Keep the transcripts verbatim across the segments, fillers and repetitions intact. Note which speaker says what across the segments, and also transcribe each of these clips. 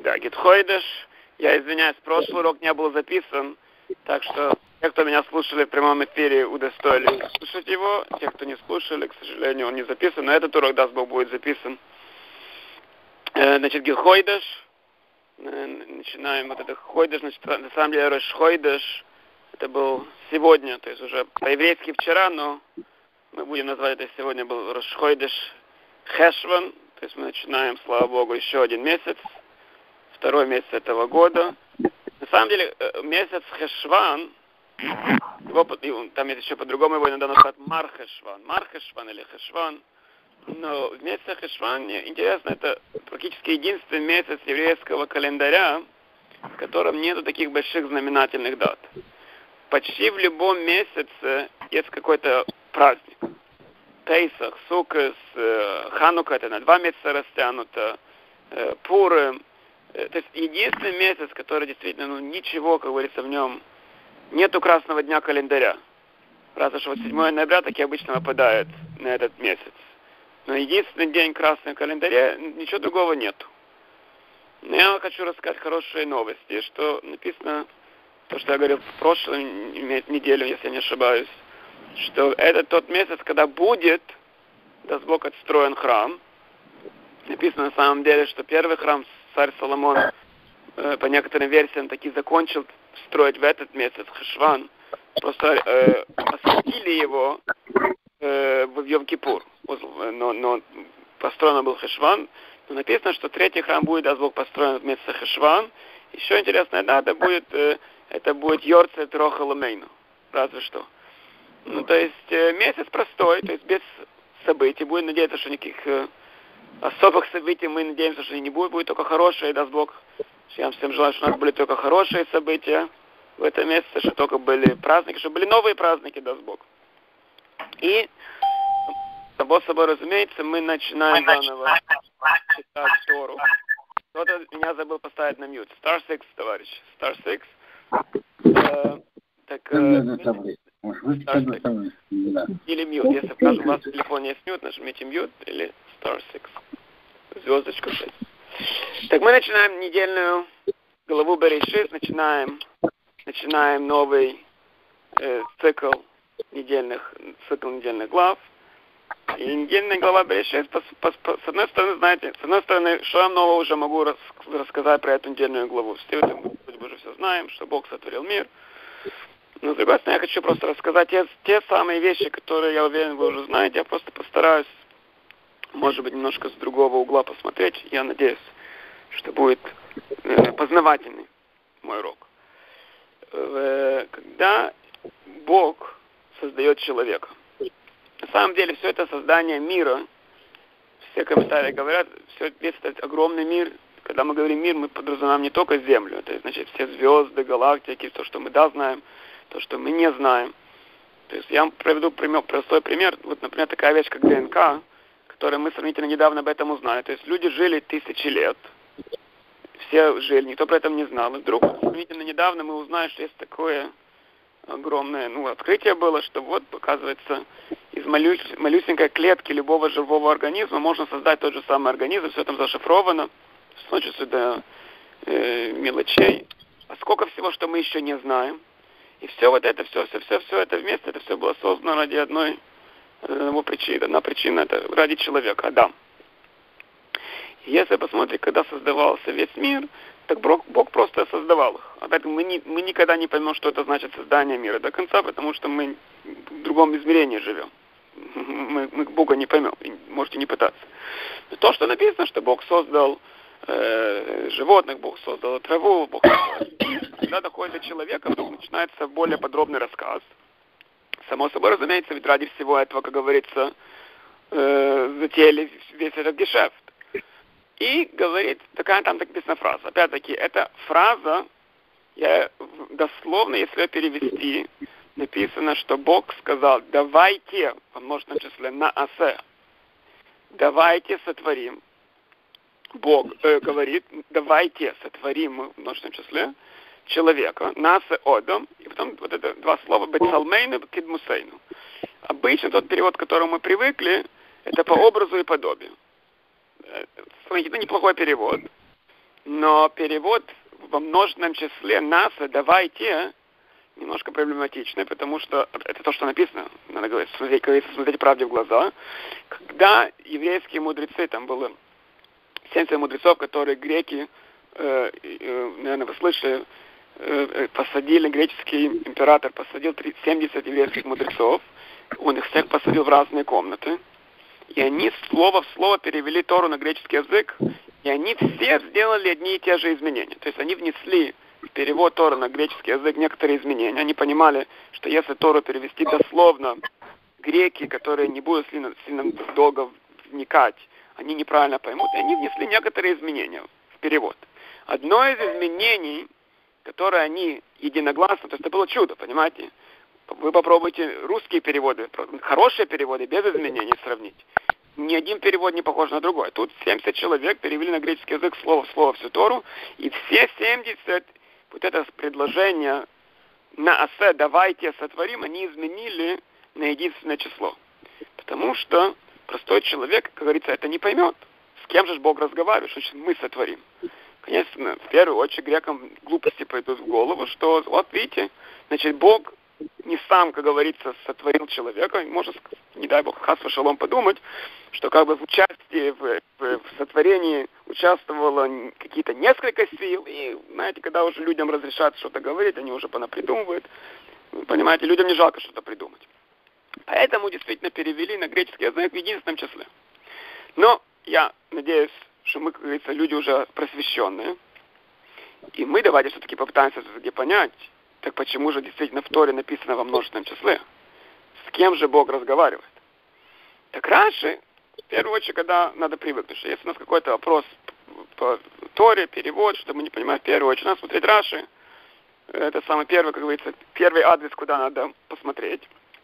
Speaker 1: да, Гитхойдеш. Я извиняюсь, прошлый урок не был записан, так что те, кто меня слушали в прямом эфире, удостоились слушать его. Те, кто не слушали, к сожалению, он не записан, но этот урок, даст Бог, будет записан. Значит, Гитхойдеш. Начинаем вот это Хойдеш, значит, на самом деле Рош Хойдеш, это был сегодня, то есть уже по-еврейски вчера, но мы будем назвать это сегодня был Рош Хойдеш Хешван, то есть мы начинаем, слава Богу, еще один месяц, второй месяц этого года. На самом деле месяц Хешван, его, там есть еще по-другому, его иногда называют Мархешван, Мархешван или Хешван. Но в месяце Хешван, интересно, это практически единственный месяц еврейского календаря, в котором нету таких больших знаменательных дат. Почти в любом месяце есть какой-то праздник. Пейсах, Суккот, Ханука, это на два месяца растянуто, Пурим. То есть единственный месяц, который действительно, ну, ничего, как говорится, в нем нету красного дня календаря. Разве что вот седьмого ноября таки обычно выпадает на этот месяц. Но единственный день красного календаря, ничего другого нету. Но я хочу рассказать хорошие новости, что написано, то, что я говорил в прошлую неделю, если я не ошибаюсь, что это тот месяц, когда будет, даст Бог, отстроен храм. Написано на самом деле, что первый храм царь Соломон, э, по некоторым версиям, таки закончил строить в этот месяц, Хешван. Просто э, осветили его э, в Йом-Кипур. Но, но построен был Хешван. Но написано, что третий храм будет, даст Бог, построен в месяце Хешван. Еще интересная дата будет, э, это будет Йорцет Роха Ламейну. Разве что. Ну, то есть э, месяц простой, то есть без событий. Будем надеяться, что никаких э, особых событий мы надеемся, что не будет. Будет только хорошие, даст Бог. Я вам всем желаю, что у нас были только хорошие события в этом месяце, что только были праздники, чтобы были новые праздники, даст Бог. И само собой, разумеется, мы начинаем заново читать Тору. Кто-то меня забыл поставить на мьют. Star Six, товарищ. Star Six. Э, так, э, Star Six. Или мьют. Если, скажем, у вас в телефоне есть мьют, нажмите мьют или Star Six. Звездочка шесть. Так, мы начинаем недельную главу Берешит, начинаем, начинаем новый э, цикл недельных, цикл недельных глав. И недельная глава Берешит, с одной стороны, знаете, с одной стороны, что я нового уже могу рас, рассказать про эту недельную главу. Все это мы уже все знаем, что Бог сотворил мир. Но с другой стороны, я хочу просто рассказать те, те самые вещи, которые, я уверен, вы уже знаете. Я просто постараюсь, может быть, немножко с другого угла посмотреть. Я надеюсь, что будет э, познавательный мой урок. Э, когда Бог создает человека, на самом деле, все это создание мира, все комментарии говорят, все, весь этот огромный мир, когда мы говорим мир, мы подразумеваем не только Землю, то есть, значит, все звезды, галактики, то, что мы да знаем, то, что мы не знаем. То есть, я вам приведу пример, простой пример, вот, например, такая вещь, как ДНК, которую мы сравнительно недавно об этом узнали. То есть, люди жили тысячи лет, все жили, никто про это не знал, и вдруг сравнительно недавно мы узнали, что есть такое огромное, ну, открытие было, что вот, оказывается, из малюс, малюсенькой клетки любого живого организма можно создать тот же самый организм, все там зашифровано, с точностью до э, мелочей. А сколько всего, что мы еще не знаем. И все вот это, все, все, все, все это вместе, это все было создано ради одной э, причины. Одна причина, это ради человека, Адам. И если посмотреть, когда создавался весь мир, так Бог, Бог просто создавал их. Опять мы, не, мы никогда не поймем, что это значит создание мира до конца, потому что мы в другом измерении живем. Мы, мы Бога не поймем, можете не пытаться. Но то, что написано, что Бог создал э, животных, Бог создал траву, Бог создал... Когда доходит до человека, вдруг начинается более подробный рассказ. Само собой, разумеется, ведь ради всего этого, как говорится, э, затеяли весь этот гешефт. И говорит, такая там так написана фраза. Опять-таки, эта фраза, я, дословно, если ее перевести, написано, что Бог сказал, давайте, в множественном числе, на асе, давайте сотворим. Бог э, говорит, давайте сотворим, в множественном числе, человека, насе одом, и потом вот это два слова, бецалмейну, кидмусейну. Обычно тот перевод, к которому мы привыкли, это по образу и подобию. Это неплохой перевод. Но перевод во множественном числе нас, давайте, немножко проблематично, потому что это то, что написано, надо говорить, смотреть, смотреть правде в глаза. Когда еврейские мудрецы, там было семьдесят мудрецов, которые греки, э, э, наверное, вы слышали, э, посадили, греческий император посадил семьдесят еврейских мудрецов, он их всех посадил в разные комнаты, и они слово в слово перевели Тору на греческий язык, и они все сделали одни и те же изменения. То есть они внесли в перевод Торы на греческий язык некоторые изменения. Они понимали, что если Тору перевести дословно, греки, которые не будут сильно, сильно долго вникать, они неправильно поймут, и они внесли некоторые изменения в перевод. Одно из изменений, которое они единогласно, то есть это было чудо, понимаете? Вы попробуйте русские переводы, хорошие переводы, без изменений сравнить. Ни один перевод не похож на другой. Тут семьдесят человек перевели на греческий язык слово в слово всю Тору, и все семьдесят, вот это предложение на асе, давайте сотворим, они изменили на единственное число. Потому что простой человек, как говорится, это не поймет. С кем же Бог разговаривает, что мы сотворим? Конечно, в первую очередь грекам глупости пойдут в голову, что, вот видите, значит, Бог не сам, как говорится, сотворил человека, может, не дай Бог, хас шалом подумать, что как бы в участии в, в, в сотворении участвовало какие-то несколько сил, и, знаете, когда уже людям разрешат что-то говорить, они уже понапридумывают. Понимаете, людям не жалко что-то придумать. Поэтому действительно перевели на греческий язык в единственном числе. Но я надеюсь, что мы, как говорится, люди уже просвещенные, и мы давайте все-таки попытаемся все-таки понять, так почему же действительно в Торе написано во множественном числе? С кем же Бог разговаривает? Так раньше, в первую очередь, когда надо привыкнуть, что если у нас какой-то вопрос по Торе, перевод, что мы не понимаем, в первую очередь, надо смотреть Раши. Это самый первый, как говорится, первый адрес, куда надо посмотреть.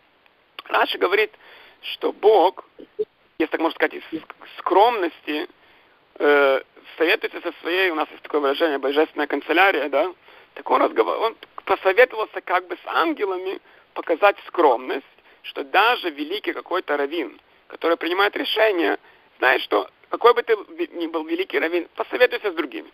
Speaker 1: Раши говорит, что Бог, если так можно сказать, из скромности, э, советуется со своей, у нас есть такое выражение, божественная канцелярия, да, так он, разговор, он посоветовался как бы с ангелами показать скромность, что даже великий какой-то раввин, который принимает решение, знает, что какой бы ты ни был великий раввин, посоветуйся с другими.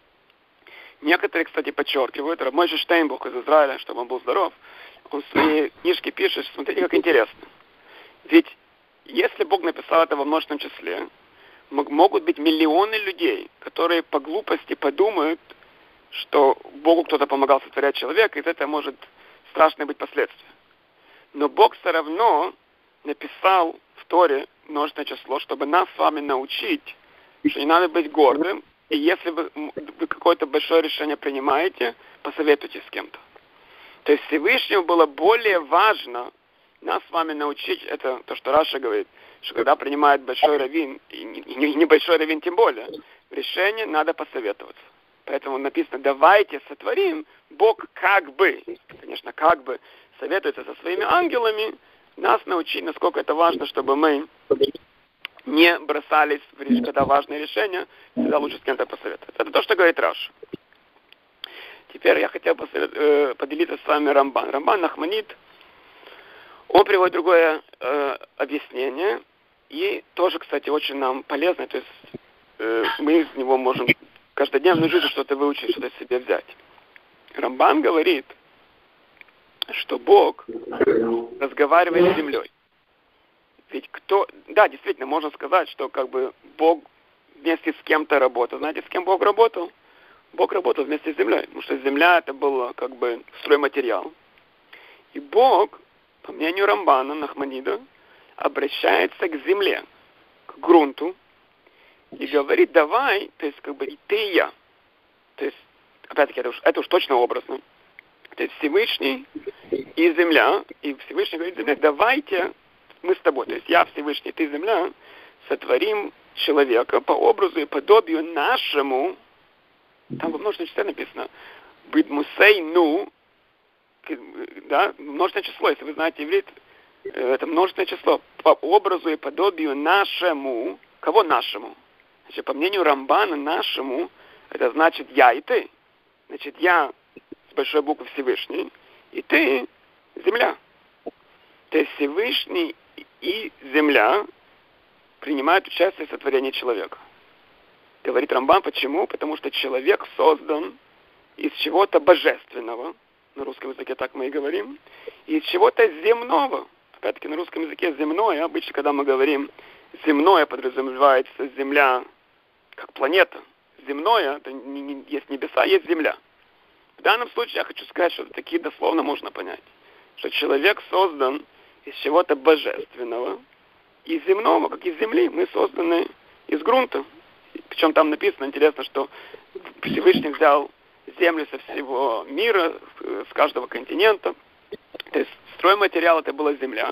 Speaker 1: Некоторые, кстати, подчеркивают, Рав Мойше Штейнбух из Израиля, чтобы он был здоров, он в своей книжке пишет, смотрите, как интересно. Ведь если Бог написал это во множественном числе, могут быть миллионы людей, которые по глупости подумают, что Богу кто-то помогал сотворять человека, и из этого может страшное быть последствия. Но Бог все равно написал в Торе множественное число, чтобы нас с вами научить, что не надо быть гордым, и если вы, вы какое-то большое решение принимаете, посоветуйтесь с кем-то. То есть Всевышнему было более важно нас с вами научить, это то, что Раша говорит, что когда принимает большой раввин, и небольшой раввин тем более, решение надо посоветоваться. Поэтому написано, давайте сотворим, Бог как бы, конечно, как бы советуется со своими ангелами, нас научить, насколько это важно, чтобы мы не бросались, когда важные решения, всегда лучше с кем-то посоветоваться. Это то, что говорит Раша. Теперь я хотел посовет... э, поделиться с вами Рамбан. Рамбан Нахманит, он приводит другое э, объяснение, и тоже, кстати, очень нам полезно, то есть э, мы из него можем в каждодневной жизни что-то выучить, что-то себе взять. Рамбан говорит, что Бог разговаривает с землей. Ведь кто... Да, действительно, можно сказать, что как бы Бог вместе с кем-то работал. Знаете, с кем Бог работал? Бог работал вместе с землей, потому что земля это был как бы стройматериал. И Бог, по мнению Рамбана Нахманида, обращается к земле, к грунту, и говорит, давай, то есть как бы и ты, и я. То есть, опять-таки, это уж, это уж точно образно. То есть Всевышний и земля, и Всевышний говорит земле, давайте мы с тобой, то есть я Всевышний, ты земля, сотворим человека по образу и подобию нашему, там во множественном числе написано, быть мусей, ну, да, множественное число, если вы знаете иврит, это множественное число, по образу и подобию нашему, кого нашему? Значит, по мнению Рамбана, нашему, это значит я и ты. Значит, я с большой буквы Всевышний, и ты земля. То есть Всевышний и земля принимают участие в сотворении человека. Говорит Рамбам, почему? Потому что человек создан из чего-то божественного, на русском языке так мы и говорим, и из чего-то земного. Опять-таки на русском языке земное, обычно, когда мы говорим земное, подразумевается земля как планета. Земное, это не, не, есть небеса, есть земля. В данном случае я хочу сказать, что такие дословно можно понять, что человек создан из чего-то божественного, из земного, как из земли, мы созданы из грунта. Причем там написано, интересно, что Всевышний взял землю со всего мира, с каждого континента. То есть стройматериал это была земля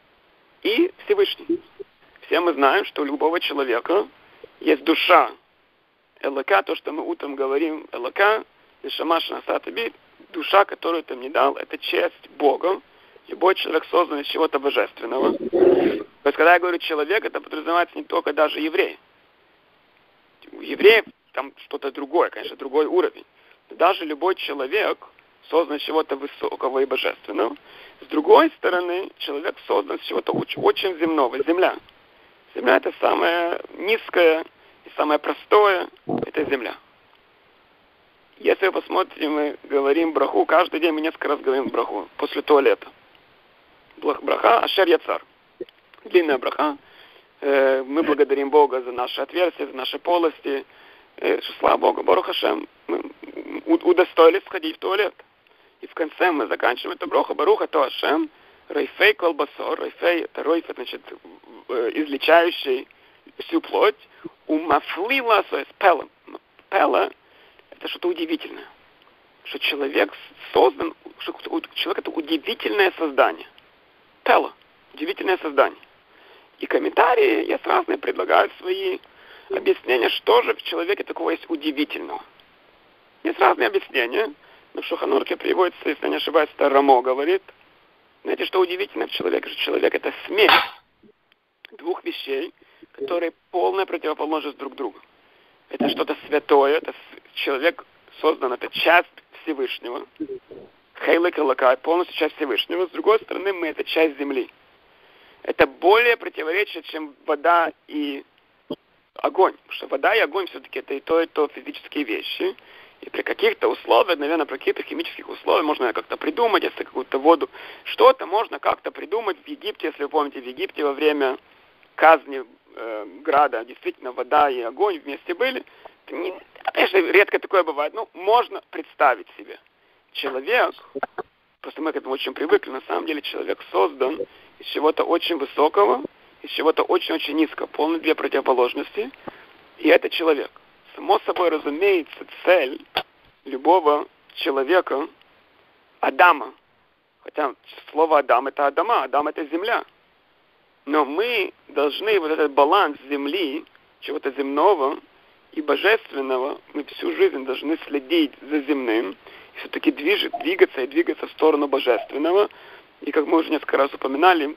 Speaker 1: и Всевышний. Все мы знаем, что у любого человека есть душа. Элока, то, что мы утром говорим, Элока, Нешамашна Сатаби, душа, которую ты мне дал, это честь Бога. Любой человек создан из чего-то божественного. То есть, когда я говорю человек, это подразумевается не только даже еврей. У евреев там что-то другое, конечно, другой уровень. Но даже любой человек создан из чего-то высокого и божественного. С другой стороны, человек создан из чего-то очень земного, земля. Земля это самое низкое и самое простое, это земля. Если вы посмотрите, мы говорим браху, каждый день мы несколько раз говорим браху, после туалета. Браха Ашер Яцар. Длинная браха. Мы благодарим Бога за наши отверстия, за наши полости. Слава Богу, Барух Ашем, мы удостоились сходить в туалет. И в конце мы заканчиваем эту браху. Барух Ато Ашем, Рейфей Колбасор. Рейфей, это рейф, значит, излечающий всю плоть. Умафлила, то есть пела. Пела — это что-то удивительное. Что человек создан, что человек — это удивительное создание. Пела — удивительное создание. И комментарии есть разные, предлагают свои объяснения, что же в человеке такого есть удивительного. Есть разные объяснения. Но в Шулхан Арухе приводится, если не ошибаюсь, это Рамо говорит. Знаете, что удивительно в человеке? Что человек — это смесь двух вещей, которые полная противоположность друг другу. Это что-то святое, это человек создан, это часть Всевышнего. Хейлек Элокай, полностью часть Всевышнего. С другой стороны, мы — это часть земли. Это более противоречие, чем вода и огонь. Потому что вода и огонь все-таки это и то, и то физические вещи. И при каких-то условиях, наверное, при каких-то химических условиях можно как-то придумать, если какую-то воду, что-то можно как-то придумать. В Египте, если вы помните, в Египте во время казни э, Града действительно вода и огонь вместе были. Не, конечно, редко такое бывает, но можно представить себе. Человек, просто мы к этому очень привыкли, на самом деле человек создан из чего-то очень высокого, из чего-то очень-очень низкого, полные две противоположности, и это человек. Само собой разумеется, цель любого человека — Адама. Хотя слово Адам — это Адама, Адам — это земля. Но мы должны вот этот баланс земли, чего-то земного и божественного, мы всю жизнь должны следить за земным, и все-таки движет, двигаться и двигаться в сторону божественного. И как мы уже несколько раз упоминали,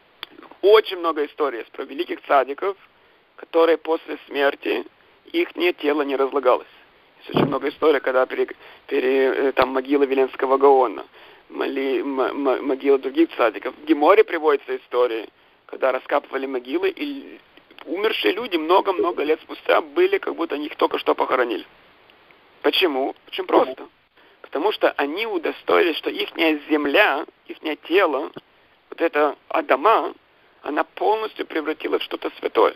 Speaker 1: очень много историй про великих цадиков, которые после смерти их тело не разлагалось. Есть очень много историй, когда пере, пере, там могила Веленского Гаона, моли, м, м, могила других цадиков. В Геморе приводятся истории, когда раскапывали могилы, и умершие люди много-много лет спустя были, как будто они их только что похоронили. Почему? Очень просто. Потому что они удостоились, что их земля, их тело, вот это Адама, она полностью превратилась в что-то святое.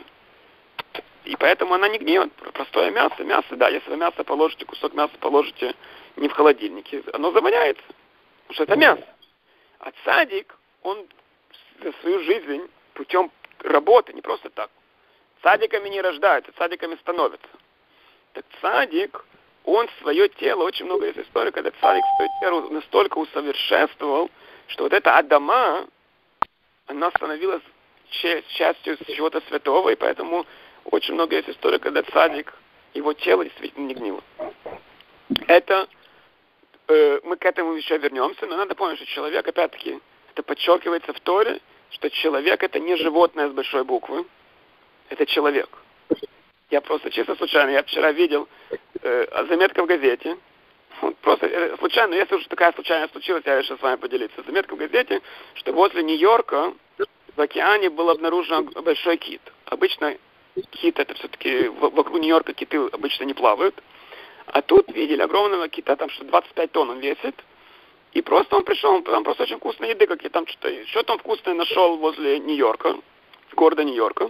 Speaker 1: И поэтому она не гниет. Простое мясо, мясо, да, если вы мясо положите, кусок мяса положите не в холодильнике, оно завоняется, потому что это мясо. А цадик, он за свою жизнь путем работы, не просто так. Цадиками не рождаются, цадиками становятся. Так цадик, он свое тело, очень много есть историй, когда цадик свое тело настолько усовершенствовал, что вот эта Адама, она становилась частью чего-то святого, и поэтому очень много есть историй, когда цадик, его тело действительно не гнило. Это, э, мы к этому еще вернемся, но надо помнить, что человек, опять-таки, это подчеркивается в Торе, что человек — это не животное с большой буквы, это человек. Я просто чисто случайно, я вчера видел э, заметка в газете, вот просто э, случайно, если уже такая случайность случилась, я решил с вами поделиться. Заметка в газете, что возле Нью-Йорка в океане был обнаружен большой кит. Обычно Кит это все-таки вокруг Нью-Йорка киты обычно не плавают. А тут видели огромного кита, там что двадцать пять тонн он весит. И просто он пришел, там просто очень вкусные еды, какие там что-то, что-то он вкусное нашел возле Нью-Йорка, города Нью-Йорка.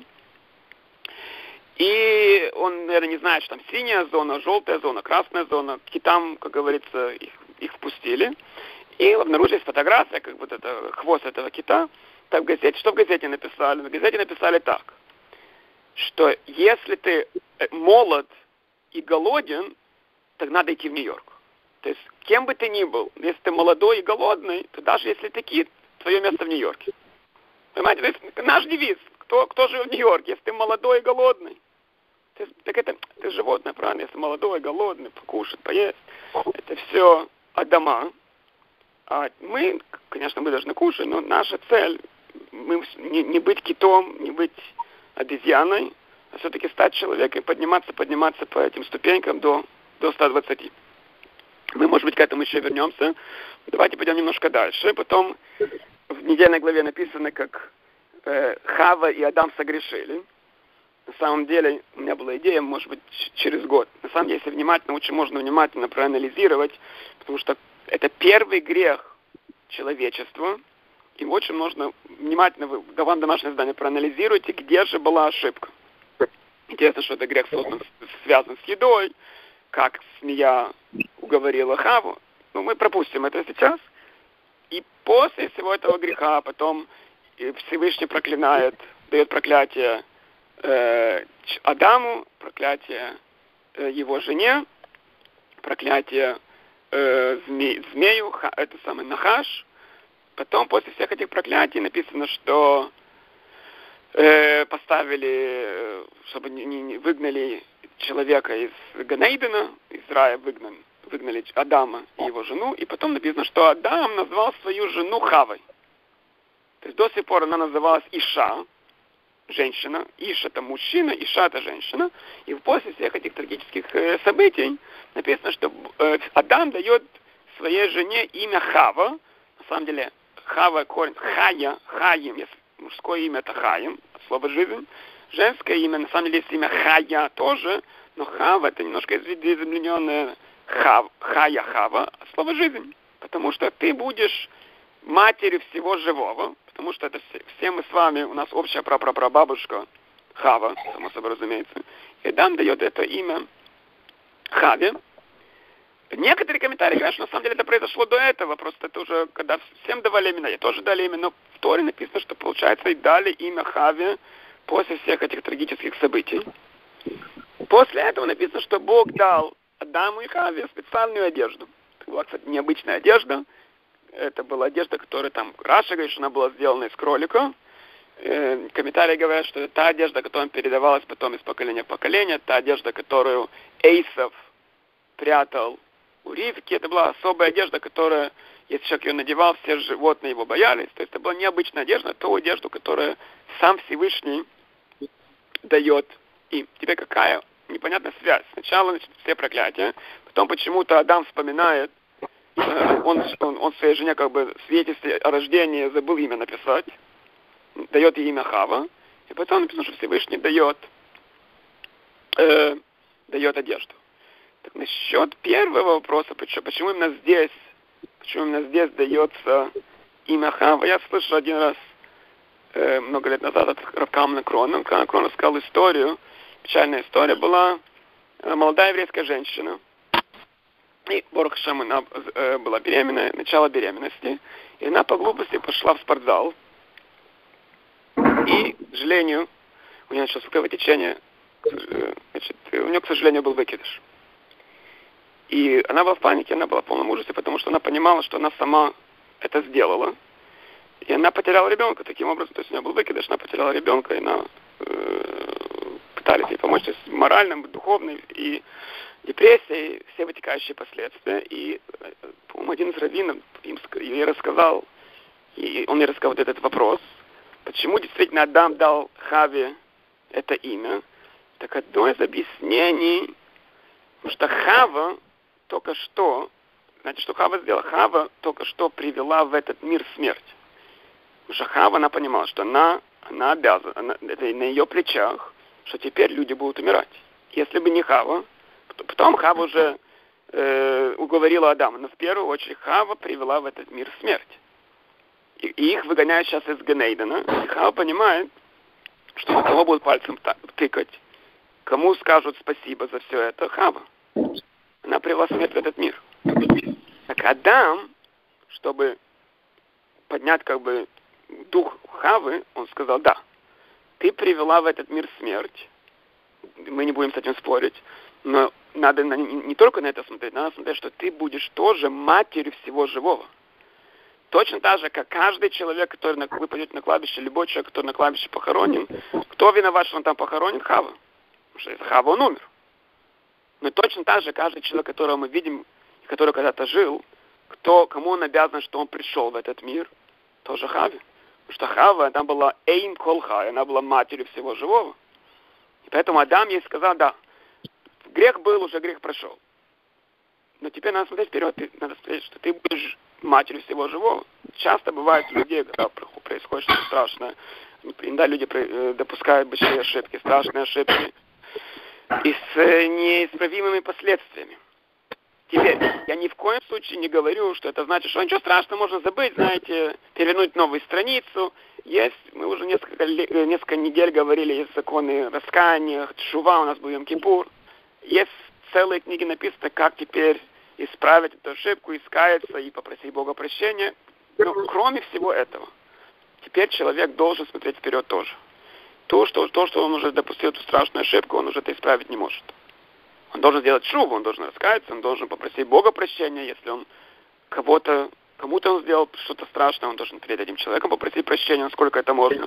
Speaker 1: И он, наверное, не знает, что там синяя зона, желтая зона, красная зона. К китам, как говорится, их, их впустили. И обнаружилась фотография, как вот это хвост этого кита. Так в газете. Что в газете написали? В газете написали так, что если ты молод и голоден, так надо идти в Нью-Йорк. То есть, кем бы ты ни был, если ты молодой и голодный, то даже если ты кит, твое место в Нью-Йорке. Понимаете, то есть, наш девиз, кто, кто живет в Нью-Йорке, если ты молодой и голодный, ты, так это, это животное, правильно, если молодой и голодный, покушать, поесть, это все Адама. А мы, конечно, мы должны кушать, но наша цель, мы, не, не быть китом, не быть обезьяной, а все-таки стать человеком, подниматься, подниматься по этим ступенькам до, до ста двадцати. Мы, может быть, к этому еще вернемся. Давайте пойдем немножко дальше. Потом в недельной главе написано, как э, Хава и Адам согрешили. На самом деле, у меня была идея, может быть, через год. На самом деле, если внимательно, очень можно внимательно проанализировать, потому что это первый грех человечества. И очень можно внимательно, вы, вам домашнее задание, проанализируйте, где же была ошибка. Интересно, что это грех создан, связан с едой, как змея уговорила Хаву. Ну, мы пропустим это сейчас. И после всего этого греха потом Всевышний проклинает, дает проклятие э, Адаму, проклятие э, его жене, проклятие э, зме, змею, ха, это самый Нахаш. Потом после всех этих проклятий написано, что э, поставили, чтобы не, не выгнали человека из Ганаидена, из рая выгнан, выгнали Адама и его жену, и потом написано, что Адам назвал свою жену Хавой. То есть до сих пор она называлась Иша, женщина, Иш это мужчина, Иша это женщина, и после всех этих трагических э, событий написано, что э, Адам дает своей жене имя Хава, на самом деле Хава корень Хая, Хаим, если мужское имя это Хаим, слово жизнь, женское имя, на самом деле, есть имя Хая тоже, но Хава это немножко измененное Хав, Хая Хава, слово жизнь. Потому что ты будешь матерью всего живого, потому что это все, все мы с вами, у нас общая прапрапрабабушка Хава, само собой разумеется. И Адам дает это имя Хаве. Некоторые комментарии говорят, что на самом деле это произошло до этого, просто это уже, когда всем давали имена, я тоже дали имя, но в Торе написано, что, получается, и дали имя Хаве после всех этих трагических событий. После этого написано, что Бог дал Адаму и Хаве специальную одежду. Это была, кстати, необычная одежда. Это была одежда, которая там, Раша говорит, что она была сделана из кролика. Э, комментарии говорят, что это та одежда, которая передавалась потом из поколения в поколение, та одежда, которую Эйсов прятал у Ривки. Это была особая одежда, которая, если человек ее надевал, все животные его боялись. То есть это была необычная одежда, ту одежду, которую сам Всевышний дает им. Теперь какая непонятная связь? Сначала, значит, все проклятия, потом почему-то Адам вспоминает, он, он, он своей жене как бы в свидетельстве о рождении забыл имя написать, дает ей имя Хава, и потом написано, что Всевышний дает, э, дает одежду. Так насчет первого вопроса, почему, почему именно здесь, почему именно здесь дается имя Хава, я слышал один раз, э, много лет назад от Равкамна Крона, когда Крон рассказал историю, печальная история была, э, молодая еврейская женщина, и Борух Хашем, она э, была беременная, начало беременности, и она по глупости пошла в спортзал, и, к сожалению, у нее началось кровотечение, э, значит, у нее, к сожалению, был выкидыш. И она была в панике, она была в полном ужасе, потому что она понимала, что она сама это сделала. И она потеряла ребенка таким образом. То есть у нее был выкидыш, она потеряла ребенка, и она э, пытались ей помочь, то есть моральным, духовным, и депрессия, и все вытекающие последствия. И, по-моему, один из раввинов им, ей рассказал, и он ей рассказал вот этот вопрос, почему действительно Адам дал Хаве это имя. Так одно из объяснений, потому что Хава только что, знаете, что Хава сделала? Хава только что привела в этот мир смерть. Потому что Хава, она понимала, что она, она обязана, она, это на ее плечах что теперь люди будут умирать. Если бы не Хава, потом Хава уже э, уговорила Адама, но в первую очередь Хава привела в этот мир смерть. И, и их выгоняют сейчас из Ганейдена. И Хава понимает, что на кого будут пальцем тыкать, кому скажут спасибо за все это. Хава. Она привела смерть в этот мир. Так Адам, чтобы поднять как бы дух Хавы, он сказал: да, ты привела в этот мир смерть, мы не будем с этим спорить, но надо на, не, не только на это смотреть, надо смотреть, что ты будешь тоже матерью всего живого. Точно так же, как каждый человек, который на, вы пойдете на кладбище, любой человек, который на кладбище похоронен, кто виноват, что он там похоронен? Хава. Потому что из-за Хава он умер. Но точно так же каждый человек, которого мы видим, который когда-то жил, кто, кому он обязан, что он пришел в этот мир, тоже Хаве. Потому что Хава, она была Эйн Колхай, она была матерью всего живого. И поэтому Адам ей сказал: да, грех был, уже грех прошел. Но теперь надо смотреть вперед, надо смотреть, что ты будешь матерью всего живого. Часто бывает у людей, когда происходит что-то страшное, иногда люди допускают большие ошибки, страшные ошибки, и с неисправимыми последствиями. Теперь, я ни в коем случае не говорю, что это значит, что ничего страшного, можно забыть, знаете, перевернуть новую страницу. Есть, мы уже несколько, несколько недель говорили, есть законы раскаяния, тшува, у нас был Йом-Кипур. Есть целые книги написаны, как теперь исправить эту ошибку, искаяться и попросить Бога прощения. Но кроме всего этого, теперь человек должен смотреть вперед тоже. То, что, то, что он уже допустил эту страшную ошибку, он уже это исправить не может. Он должен сделать шубу, он должен раскаяться, он должен попросить Бога прощения, если он кого-то, кому-то он сделал что-то страшное, он должен перед этим человеком попросить прощения, насколько это можно.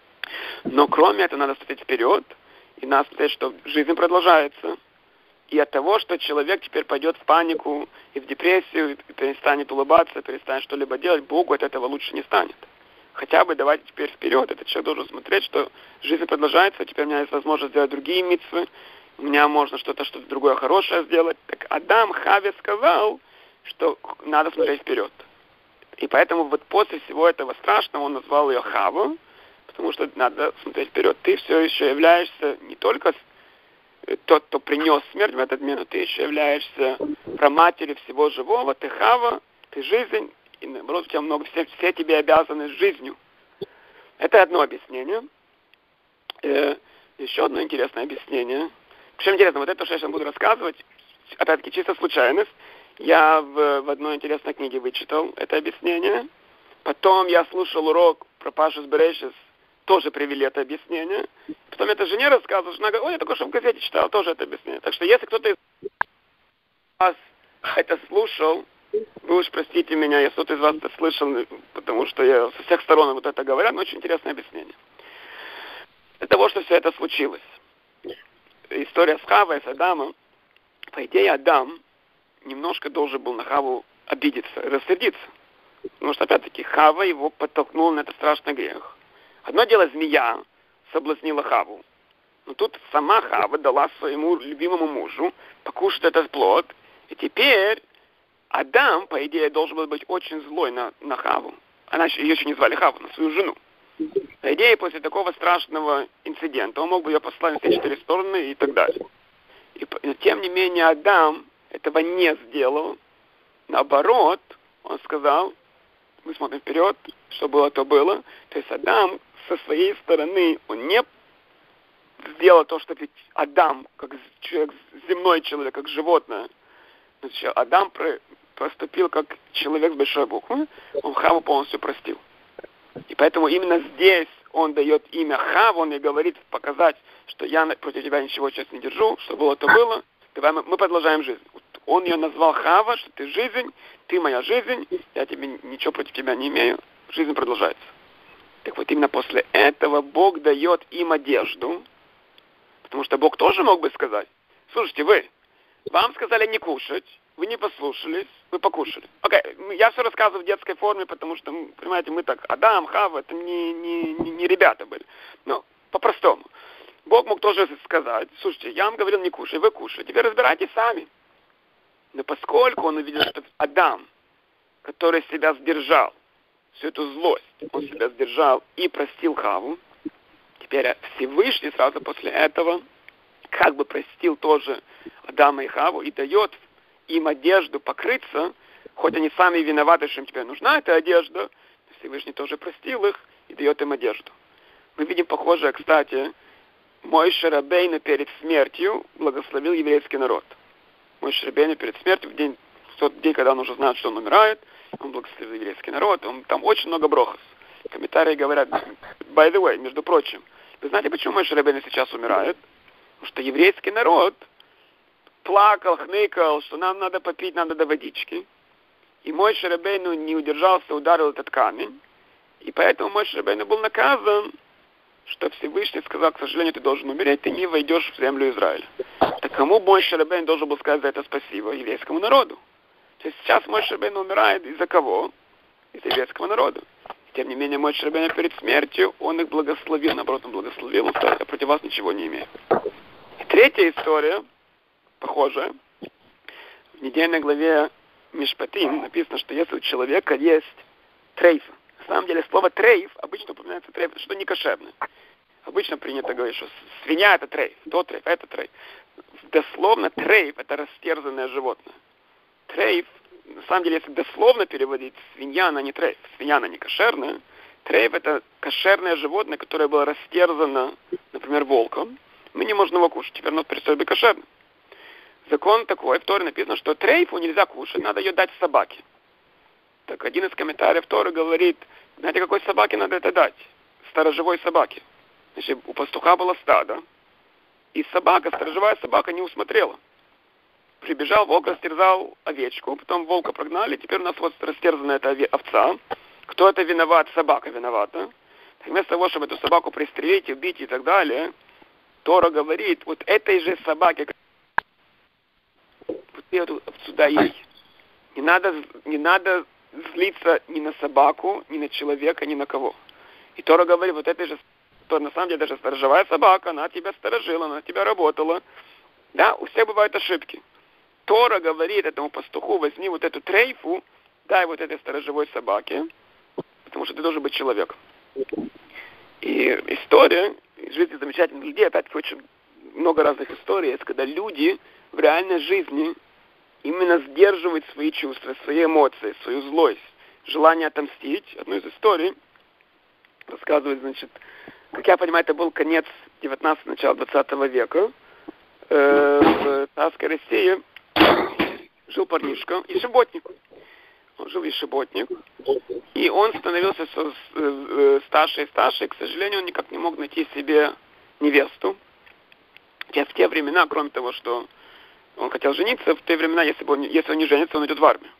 Speaker 1: Но кроме этого надо смотреть вперед, и надо смотреть, что жизнь продолжается. И от того, что человек теперь пойдет в панику и в депрессию, и перестанет улыбаться, перестанет что-либо делать, Богу от этого лучше не станет. Хотя бы давайте теперь вперед. Этот человек должен смотреть, что жизнь продолжается, теперь у меня есть возможность сделать другие мицвы, у меня можно что-то, что-то другое хорошее сделать. Так Адам Хаве сказал, что надо смотреть вперед. И поэтому вот после всего этого страшного он назвал ее Хава, потому что надо смотреть вперед. Ты все еще являешься не только тот, кто принес смерть в этот мир, но ты еще являешься праматерью всего живого. Ты Хава, ты жизнь, и наоборот, у тебя много, все, все тебе обязаны жизнью. Это одно объяснение. Э, еще одно интересное объяснение. Причем интересно, вот это, что я сейчас буду рассказывать, опять-таки, чисто случайность. Я в, в одной интересной книге вычитал это объяснение. Потом я слушал урок про Пашус Берешис, тоже привели это объяснение. Потом эта жене рассказывала, что она говорит: ой, я только что в газете читал, тоже это объяснение. Так что если кто-то из вас это слушал, вы уж простите меня, если кто-то из вас это слышал, потому что я со всех сторон вот это говорят, но очень интересное объяснение. Для того, что все это случилось. История с Хавой, с Адамом. По идее, Адам немножко должен был на Хаву обидеться, рассердиться. Потому что, опять-таки, Хава его подтолкнула на этот страшный грех. Одно дело, змея соблазнила Хаву. Но тут сама Хава дала своему любимому мужу покушать этот плод. И теперь Адам, по идее, должен был быть очень злой на, на Хаву. Она ее еще не звали Хаву, на свою жену. По идее, после такого страшного инцидента он мог бы ее послать на все четыре стороны и так далее. И, но, тем не менее, Адам этого не сделал. Наоборот, он сказал, мы смотрим вперед, что было, то было. То есть Адам со своей стороны, он не сделал то, что ведь Адам, как человек, земной человек, как животное. Значит, Адам про, поступил как человек с большой буквы, он Хаву полностью простил. И поэтому именно здесь он дает имя Хава, он и говорит, показать, что я против тебя ничего сейчас не держу, что было, то было, давай мы, мы продолжаем жизнь. Он ее назвал Хава, что ты жизнь, ты моя жизнь, я тебе ничего против тебя не имею, жизнь продолжается. Так вот, именно после этого Бог дает им одежду, потому что Бог тоже мог бы сказать: слушайте, вы, вам сказали не кушать, вы не послушались, вы покушали. Окей, okay. Я все рассказываю в детской форме, потому что, понимаете, мы так, Адам, Хава, это не, не, не, не ребята были. Но по-простому. Бог мог тоже сказать: слушайте, я вам говорил не кушай, вы кушаете, теперь разбирайтесь сами. Но поскольку он увидел, что Адам, который себя сдержал, всю эту злость, он себя сдержал и простил Хаву, Теперь Всевышний сразу после этого как бы простил тоже Адама и Хаву и дает им одежду покрыться, хоть они сами виноваты, что им теперь нужна эта одежда, Всевышний тоже простил их и дает им одежду. Мы видим похожее, кстати, Моше Рабейну перед смертью благословил еврейский народ. Моше Рабейну перед смертью, в день, в тот день, когда он уже знает, что он умирает, он благословил еврейский народ, он, там очень много брохос. Комментарии говорят, by the way, между прочим, вы знаете, почему Моше Рабейну сейчас умирает? Потому что еврейский народ плакал, хныкал, что нам надо попить, нам надо водички. И Моше Рабейну не удержался, ударил этот камень. И поэтому Моше Рабейну был наказан, что Всевышний сказал, к сожалению, ты должен умереть, ты не войдешь в землю Израиля. Так кому Моше Рабейну должен был сказать за это спасибо? Еврейскому народу. То есть сейчас Моше Рабейну умирает из-за кого? Из-за еврейского народа. Тем не менее, Моше Рабейну перед смертью, он их благословил, наоборот, он благословил, он сказал, я против вас ничего не имею. И третья история, похожая, в недельной главе Мишпатим написано, что если у человека есть трейф, на самом деле слово трейф, обычно упоминается трейф, это что не кошерное. Обычно принято говорить, что свинья это трейф, то трейф, это трейф. Дословно трейф это растерзанное животное. Трейф, на самом деле, если дословно переводить, свинья она не трейф, свинья она не кошерная. Трейф это кошерное животное, которое было растерзано, например, волком. Мы не можем его кушать, теперь оно перестает быть кошерным. Закон такой, в Торе написано, что трейфу нельзя кушать, надо ее дать собаке. Так один из комментариев Торы говорит, знаете, какой собаке надо это дать? Сторожевой собаке. Значит, у пастуха было стадо, и собака, сторожевая собака не усмотрела. Прибежал волк, растерзал овечку, потом волка прогнали, теперь у нас вот растерзана эта овца. Кто это виноват? Собака виновата. Так вместо того, чтобы эту собаку пристрелить, убить и так далее, Тора говорит, вот этой же собаке, вот эту овцу дай ей. Не надо, не надо злиться ни на собаку, ни на человека, ни на кого. И Тора говорит, вот этой же, то на самом деле даже сторожевая собака, она тебя сторожила, она тебя работала. Да, у всех бывают ошибки. Тора говорит этому пастуху, возьми вот эту трейфу, дай вот этой сторожевой собаке, потому что ты должен быть человеком. И история из жизни замечательных людей, опять-таки очень много разных историй, есть, когда люди в реальной жизни именно сдерживают свои чувства, свои эмоции, свою злость, желание отомстить. Одну из историй рассказывает, значит, как я понимаю, это был конец девятнадцатого, начало двадцатого века. Э, в царской России жил парнишка, ешеботник. Он жил ешеботник. И он становился старше и старше, и, к сожалению, он никак не мог найти себе невесту. В те времена, кроме того, что он хотел жениться, в те времена, если, бы он, если он не женится, он идет в армию.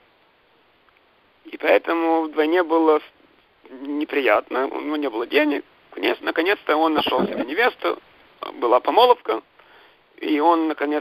Speaker 1: И поэтому вдвойне было неприятно, у него не было денег. Наконец, наконец-то он нашел себе невесту, была помолвка, и он, наконец,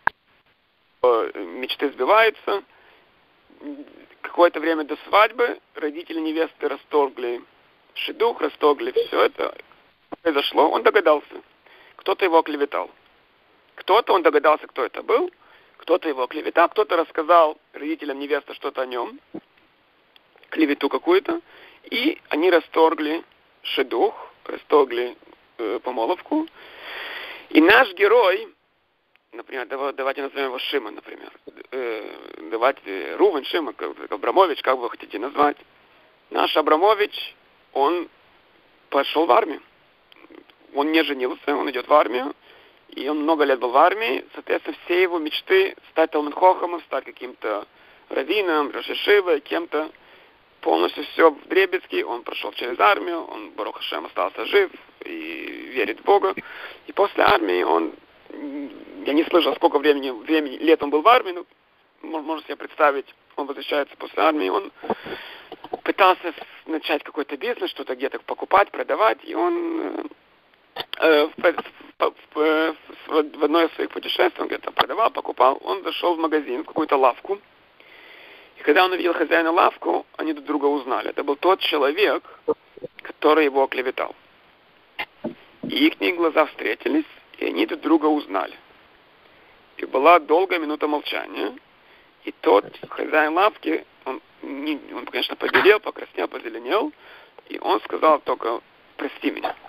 Speaker 1: мечты сбиваются. Какое-то время до свадьбы родители невесты расторгли шидух, расторгли все это. Произошло, он догадался. Кто-то его оклеветал. Кто-то, он догадался, кто это был. Кто-то его оклеветал, кто-то рассказал родителям невесты что-то о нем. Клевету какую-то. И они расторгли шидух, расторгли э, помолвку. И наш герой, например, давайте назовем его Шимон, например. Э, давайте Рувен, Шимон, Абрамович, как вы хотите назвать. Наш Абрамович, он пошел в армию. Он не женился, он идет в армию. И он много лет был в армии. Соответственно, все его мечты стать Талмид Хохамом, стать каким-то раввином, Рош ха-Йешивой, кем-то. Полностью все вдребезги. Он прошел через армию, он, Барух Ашем, остался жив и верит в Бога. И после армии он, я не слышал, сколько времени, времени лет он был в армии, но можно себе представить, он возвращается после армии, он пытался начать какой-то бизнес, что-то где-то покупать, продавать, и он э, в, в, в, в одной из своих путешествий, он где-то продавал, покупал, он зашел в магазин, в какую-то лавку. И когда он увидел хозяина лавку, они друг друга узнали. Это был тот человек, который его оклеветал. И их глаза встретились, и они друг друга узнали. И была долгая минута молчания. И тот хозяин лавки, он, не, он конечно, побелел, покраснел, позеленел. И он сказал только: прости меня.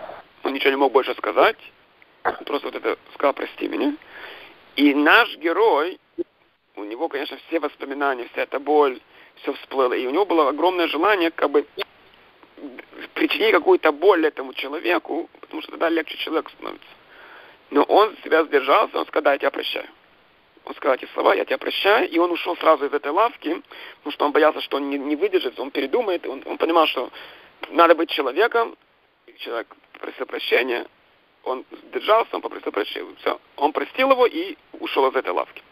Speaker 1: Он ничего не мог больше сказать. Он просто вот это сказал: прости меня. И наш герой, у него, конечно, все воспоминания, вся эта боль, все всплыло. И у него было огромное желание как бы причинить какую-то боль этому человеку, потому что тогда легче человеку становится. Но он себя сдержался, он сказал: да, я тебя прощаю. Он сказал эти слова: я тебя прощаю. И он ушел сразу из этой лавки, потому что он боялся, что он не, не выдержит, он передумает. Он, он понимал, что надо быть человеком. Человек просил прощения, он сдержался, он попросил прощения. Все. Он простил его и ушел из этой лавки.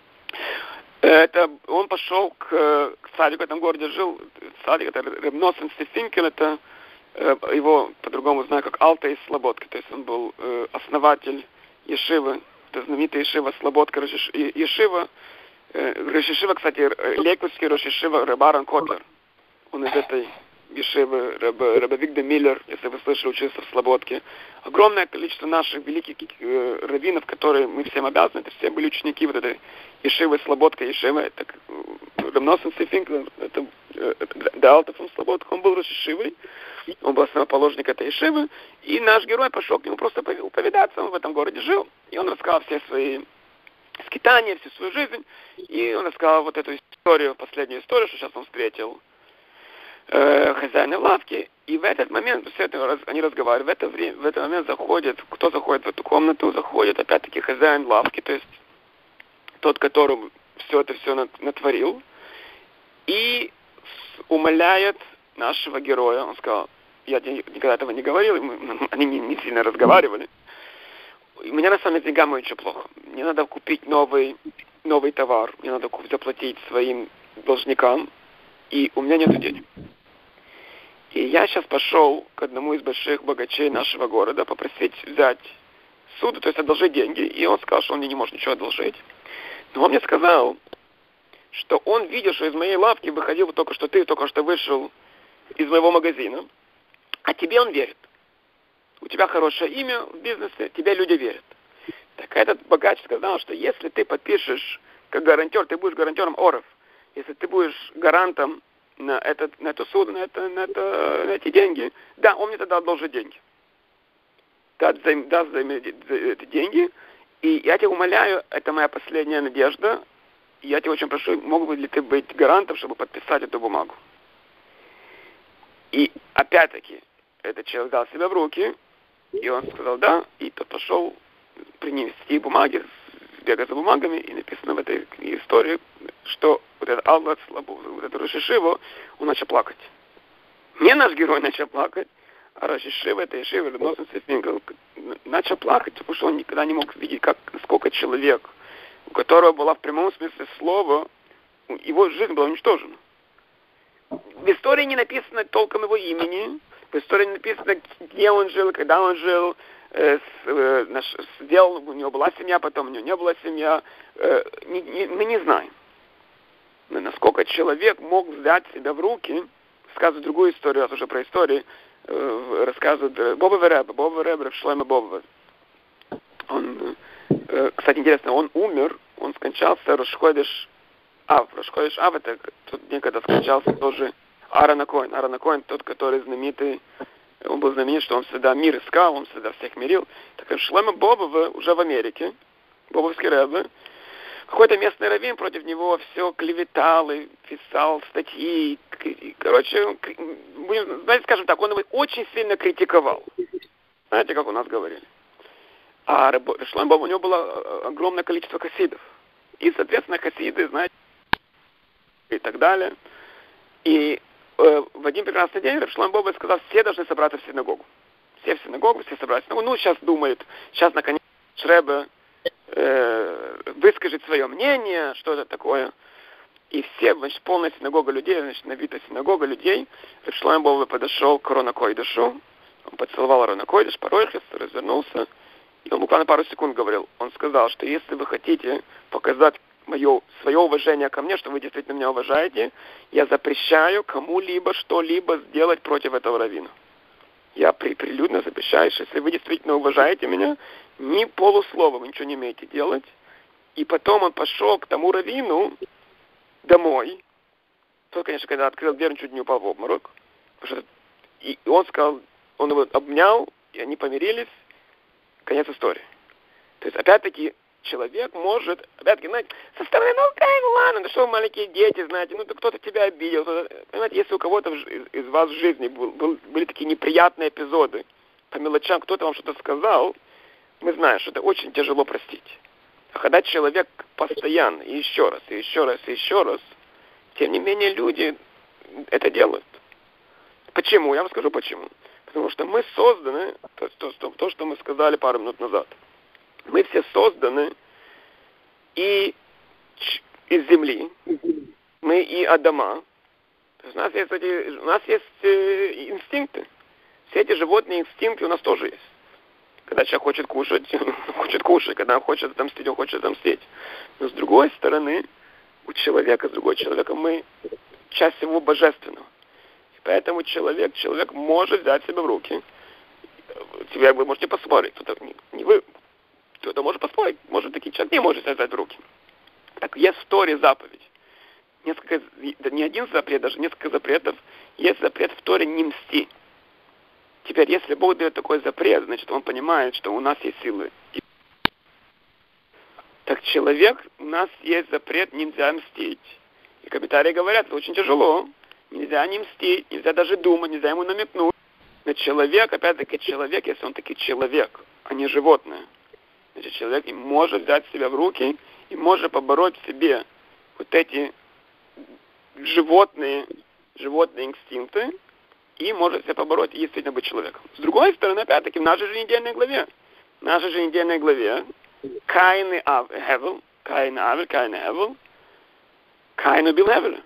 Speaker 1: Это, он пошел к, к садику, в этом городе жил. Садик, это Реб Носен Стефинкель, это его по-другому знаю как Алта из Слободки. То есть он был э, основатель Ешивы, это знаменитая Ешива Слободка, Ешива. Э, Ешива, кстати, Лейкутский Рош Ешива Реб Аарон Котлер. Он из этой Ешивы, Реб, Реб Вигдор Миллер, если вы слышали, учился в Слободке. Огромное количество наших великих э, раввинов, которые мы всем обязаны, это все были ученики вот этой Ешивы Слободка, Ешива, это Реб Носен Стефинкель, это Даалта фон Слободка, он был Рош Ешивой. Он был основоположник этой Ешивы, и наш герой пошел к нему просто повидаться, он в этом городе жил, и он рассказал все свои скитания, всю свою жизнь, и он рассказал вот эту историю, последнюю историю, что сейчас он встретил э, хозяина лавки, и в этот момент, все это они разговаривают, в это время, в этот момент заходит, кто заходит в эту комнату, заходит опять-таки хозяин лавки, то есть тот, которому все это все натворил, и умоляет нашего героя. Он сказал: я никогда этого не говорил, мы, они не, не сильно разговаривали. У меня на самом деле деньгами очень плохо. Мне надо купить новый, новый товар, мне надо заплатить своим должникам, и у меня нет денег. И я сейчас пошел к одному из больших богачей нашего города попросить взять суду, то есть одолжить деньги, и он сказал, что он мне не может ничего одолжить. Но он мне сказал, что он видел, что из моей лавки выходил только что ты, только что вышел из моего магазина, а тебе он верит. У тебя хорошее имя в бизнесе, тебе люди верят. Так этот богач сказал, что если ты подпишешь как гарантер, ты будешь гарантером Оров. Если ты будешь гарантом на, этот, на эту суду, на, это, на, это, на эти деньги, да, он мне тогда одолжит деньги. Даст взаим, даст взаим, эти деньги, и я тебя умоляю, это моя последняя надежда, и я тебя очень прошу, мог бы ли ты быть гарантом, чтобы подписать эту бумагу. И опять-таки, этот человек дал себя в руки, и он сказал да, и тот пошел принести бумаги, бегать за бумагами, и написано в этой истории, что вот этот Аллах, вот этот Рош Ешива, он начал плакать. Не наш герой начал плакать, а Рош Ешива, это Ешива, Реб Носен Стефинкель, начал плакать, потому что он никогда не мог видеть, как, сколько человек, у которого была в прямом смысле слова, его жизнь была уничтожена. В истории не написано толком его имени, в истории не написано, где он жил, когда он жил, э, с, э, наш, сделал, у него была семья, потом у него не была семья, э, не, не, мы не знаем. Но насколько человек мог взять себя в руки, рассказывать другую историю, раз уже про историю, э, рассказывает э, Боба Вереба, Боба Вереба, Шлойма Боба. Он, э, кстати, интересно, он умер, он скончался, Рош Ходеш Ав. Рош Ходеш Ав, это тот день, когда скончался тоже Аарон Коэн. Аарон Коэн, тот, который знаменитый, он был знаменит, что он всегда мир искал, он всегда всех мирил. Так Шлойма Боба уже в Америке, Бобовский Ребе, какой-то местный раввин против него все клеветал и писал статьи. Короче, знаете, скажем так, он его очень сильно критиковал. Знаете, как у нас говорили. А Шлойма Боба, у него было огромное количество хасидов. И, соответственно, хасиды, знаете, и так далее. И э, в один прекрасный день Шлойма Боба сказал, все должны собраться в синагогу. Все в синагогу, все собрались в синагогу. Ну, сейчас думают, сейчас, наконец, Шребе э, выскажет свое мнение, что это такое. И все, значит, полная синагога людей, значит, набитая синагога людей. Шлойма Боба подошел к Арон ха-Койдешу, он поцеловал Арон ха-Койдеш, поройхес, развернулся. И он буквально пару секунд говорил. Он сказал, что если вы хотите показать мое, свое уважение ко мне, что вы действительно меня уважаете, я запрещаю кому-либо что-либо сделать против этого раввина. Я при, прилюдно запрещаю, что если вы действительно уважаете меня, ни полуслова вы ничего не имеете делать. И потом он пошел к тому раввину домой. Тот, конечно, когда открыл дверь, он чуть не упал в обморок. И он сказал, он его обнял и они помирились, конец истории. То есть, опять-таки, человек может, опять-таки, знаете, со стороны, ну, как, ладно, да что вы маленькие дети, знаете, ну, кто-то тебя обидел, кто-то, понимаете, если у кого-то из, из вас в жизни был, был, были такие неприятные эпизоды, по мелочам кто-то вам что-то сказал, мы знаем, что это очень тяжело простить. А когда человек постоянно, и еще раз, и еще раз, и еще раз, тем не менее, люди это делают. Почему? Я вам скажу почему. Потому что мы созданы, то, то, то, то что мы сказали пару минут назад, мы все созданы и из земли, мы и Адама. То есть у нас есть, эти, у нас есть э, инстинкты. Все эти животные инстинкты у нас тоже есть. Когда человек хочет кушать, он хочет кушать. Когда он хочет отомстить, он хочет отомстить. Но с другой стороны, у человека, с другой человека, мы часть его божественного. И поэтому человек, человек может взять себя в руки. Теперь вы можете поспорить. Кто-то, не, не вы, кто-то может поспорить. Может, такой человек не может себя взять в руки. Так есть в Торе заповедь. Несколько, да не один запрет, даже несколько запретов. Есть запрет в Торе не мсти. Теперь, если Бог дает такой запрет, значит, Он понимает, что у нас есть силы. Так человек, у нас есть запрет, нельзя мстить. И комментарии говорят, это очень тяжело. Нельзя не мстить, нельзя даже думать, нельзя ему намекнуть. Но человек, опять-таки человек, если он таки человек, а не животное, значит, человек может взять себя в руки и может побороть в себе вот эти животные, животные инстинкты, и может себя побороть и действительно быть человеком. С другой стороны, опять-таки, в нашей же недельной главе, в нашей же недельной главе, Каин и Авель, Каин и Авель, Каин и Авель, Каин убил Авеля.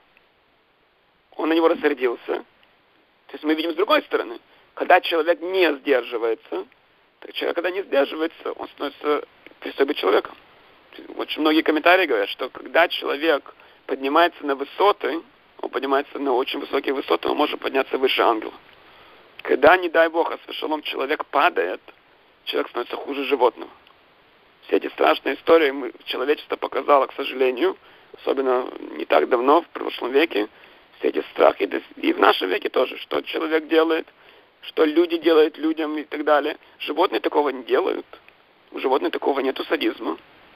Speaker 1: Он на него рассердился. То есть мы видим с другой стороны, когда человек не сдерживается, так человек, когда не сдерживается, он становится, перестает быть человеком. Очень многие комментарии говорят, что когда человек поднимается на высоты, он поднимается на очень высокие высоты, он может подняться выше ангела. Когда, не дай Бог, асвешалом, человек падает, человек становится хуже животного. Все эти страшные истории мы, человечество показало, к сожалению, особенно не так давно, в прошлом веке, все эти страхи, и в нашем веке тоже, что человек делает, что люди делают людям и так далее. Животные такого не делают. У животных такого нету садизма.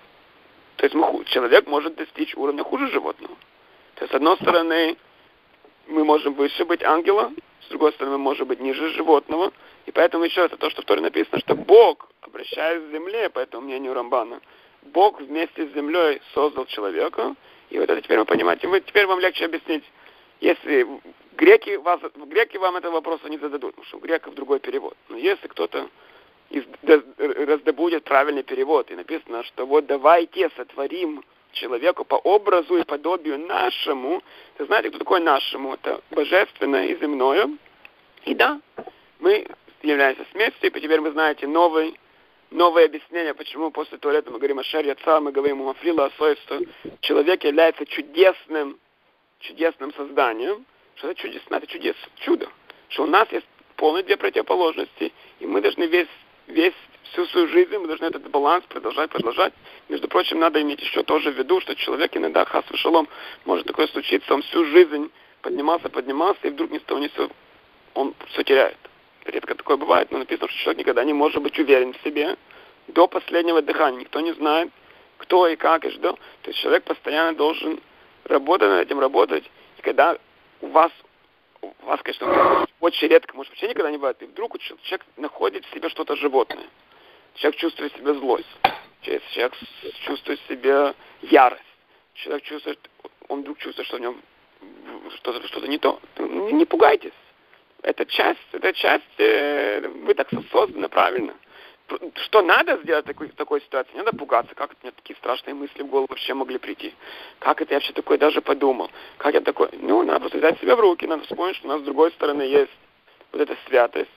Speaker 1: То есть мы, человек может достичь уровня хуже животного. То есть, с одной стороны, мы можем выше быть ангела, с другой стороны, мы можем быть ниже животного. И поэтому еще это то, что в Торе написано, что Бог, обращаясь к земле, по этому мнению Рамбана, Бог вместе с землей создал человека. И вот это теперь вы понимаете. Вы, теперь вам легче объяснить. Если греки, вас, греки вам этого вопроса не зададут, потому что у греков другой перевод. Но если кто-то из, раздобудет правильный перевод, и написано, что вот давайте сотворим человеку по образу и подобию нашему. Вы знаете, кто такой нашему? Это божественное и земное. И да, мы являемся смесью, и теперь вы знаете новый, новое объяснение, почему после туалета мы говорим о шер яца, мы говорим о мафрила, о сой, что человек является чудесным, чудесным созданием, что это чудесно, это чудес, чудо, что у нас есть полные две противоположности, и мы должны весь, весь всю свою жизнь, мы должны этот баланс продолжать, продолжать. Между прочим, надо иметь еще тоже в виду, что человек иногда, хас вешалом, может такое случиться, он всю жизнь поднимался, поднимался, и вдруг ни с того ни с сего он все теряет. Редко такое бывает, но написано, что человек никогда не может быть уверен в себе до последнего дыхания. Никто не знает, кто и как, и что. То есть человек постоянно должен работать над этим, работать. И когда у вас, у вас, конечно, очень редко, может, вообще никогда не бывает, и вдруг человек находит в себе что-то животное. Человек чувствует в себе злость. Человек чувствует в себе ярость. Человек чувствует, он вдруг чувствует, что в нем что-то, что-то не то. Не, не пугайтесь. Это часть, это часть, э, вы так созданы, правильно. Что надо сделать в такой, в такой ситуации? Не надо пугаться. Как это мне такие страшные мысли в голову вообще могли прийти? Как это я вообще такое даже подумал? Как я такой? Ну, надо просто взять себя в руки, надо вспомнить, что у нас с другой стороны есть вот эта святость.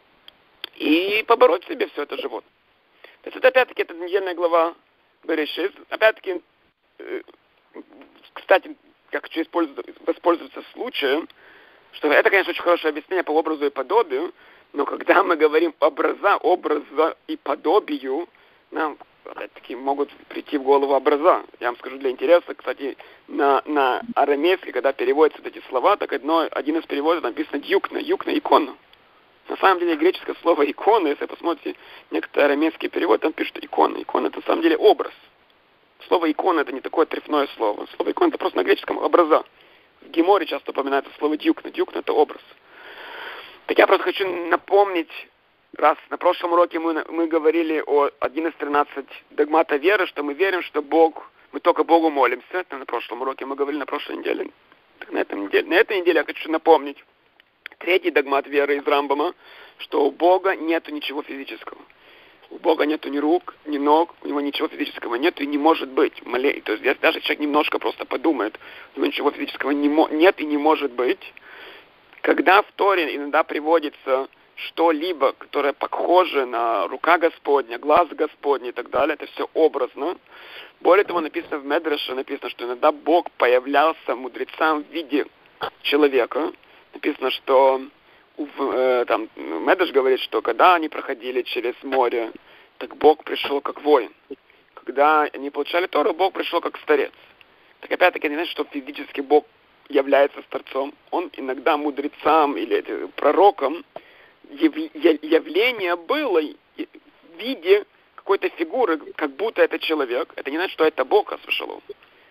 Speaker 1: И побороть в себе все это животное. То есть это опять-таки это недельная глава Берешит. Опять-таки, э, кстати, я хочу воспользоваться случаем, что это, конечно, очень хорошее объяснение по образу и подобию, но когда мы говорим образа, образа и подобию, нам, опять-таки, могут прийти в голову образа. Я вам скажу для интереса, кстати, на, на арамейский, когда переводятся эти слова, так одно, один из переводов написано «юкна», «юкна» икона. На самом деле греческое слово икона, если посмотрите некоторые арамейские переводы, там пишут икона. Икона это на самом деле образ. Слово икона это не такое трефное слово. Слово икона это просто на греческом образа. В Геморе часто упоминается слово дюкна. Дюкна это образ. Так я просто хочу напомнить, раз на прошлом уроке мы, мы говорили о один из тринадцати догмата веры, что мы верим, что Бог, мы только Богу молимся. Это на прошлом уроке мы говорили на прошлой неделе. Так на, этом неделе, на этой неделе я хочу напомнить третий догмат веры из Рамбама, что у Бога нету ничего физического. У Бога нету ни рук, ни ног, у него ничего физического нету и не может быть. То есть если даже человек немножко просто подумает, у него ничего физического не мо- нет и не может быть. Когда в Торе иногда приводится что-либо, которое похоже на рука Господня, глаз Господний и так далее, это все образно. Более того, написано в Медреше, написано, что иногда Бог появлялся мудрецам в виде человека. Написано, что э, там Медреш говорит, что когда они проходили через море, так Бог пришел как воин. Когда они получали Тору, Бог пришел как старец. Так опять-таки не значит, что физически Бог является старцом. Он иногда мудрецам или пророкам явление было в виде какой-то фигуры, как будто это человек. Это не значит, что это Бог, Ас-Вешалом.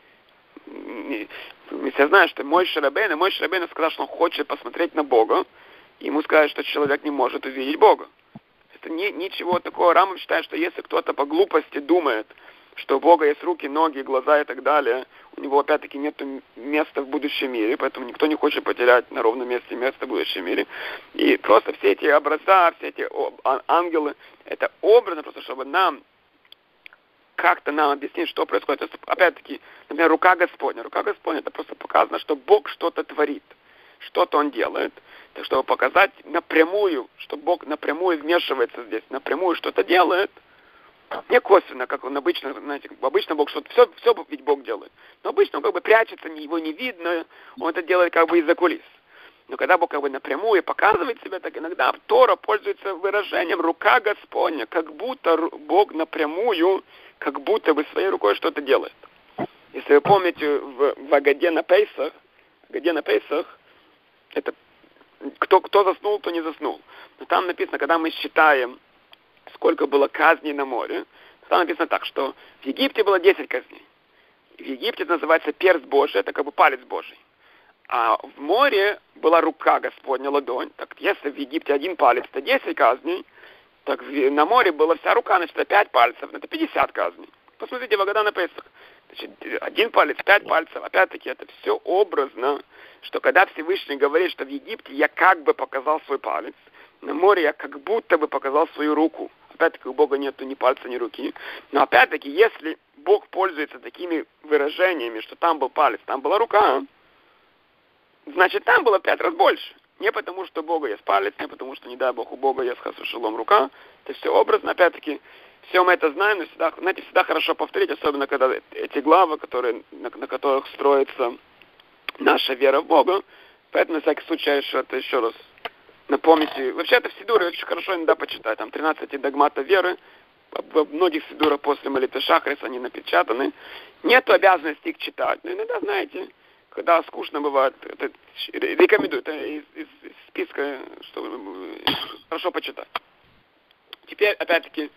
Speaker 1: Я знаю, что Мойше Рабейну, Мойше Рабейну сказал, что он хочет посмотреть на Бога, и ему сказали, что человек не может увидеть Бога. Это не, ничего такого. Рамбам считает, что если кто-то по глупости думает, что у Бога есть руки, ноги, глаза и так далее, у него опять-таки нет места в будущем мире, поэтому никто не хочет потерять на ровном месте место в будущем мире. И просто все эти образа, все эти ангелы, это образно просто, чтобы нам как-то нам объяснить, что происходит. То есть, опять-таки, например, рука Господня. Рука Господня, это просто показано, что Бог что-то творит, что-то Он делает. Так, чтобы показать напрямую, что Бог напрямую вмешивается здесь, напрямую что-то делает, не косвенно, как он обычно, знаете, обычно Бог что-то, все, все ведь Бог делает. Но обычно он как бы прячется, его не видно, он это делает как бы из-за кулис. Но когда Бог как бы напрямую показывает себя, так иногда Тора пользуется выражением «рука Господня», как будто Бог напрямую, как будто бы своей рукой что-то делает. Если вы помните, в, в Агаде на Пейсах, Агаде на Пейсах, это кто, кто заснул, кто не заснул. Но там написано, когда мы считаем, сколько было казней на море, там написано так, что в Египте было десять казней. В Египте это называется перст Божий, это как бы палец Божий. А в море была рука Господня, ладонь. Так если в Египте один палец, это десять казней, так на море была вся рука, значит, это пять пальцев, это пятьдесят казней. Посмотрите, в Агаде на Пейсах. Значит, один палец, пять пальцев, опять-таки, это все образно, что когда Всевышний говорит, что в Египте я как бы показал свой палец, на море я как будто бы показал свою руку. Опять-таки, у Бога нету ни пальца, ни руки. Но опять-таки, если Бог пользуется такими выражениями, что там был палец, там была рука, значит, там было пять раз больше. Не потому, что у Бога есть палец, не потому, что, не дай Бог, у Бога есть хас-вешалом рука. Это все образно, опять-таки, все мы это знаем, но всегда, знаете, всегда хорошо повторить, особенно когда эти главы, которые, на, на которых строится наша вера в Бога. Поэтому, на всякий случай, я еще это еще раз напомните. Вообще, это в Сидуре очень хорошо иногда почитать. Там тринадцать догматов веры. Во многих Сидурах после молитвы Шахрис они напечатаны. Нету обязанности их читать. Но иногда, знаете, когда скучно бывает, это, рекомендую, это из, из, из списка, чтобы хорошо почитать. Теперь, опять-таки,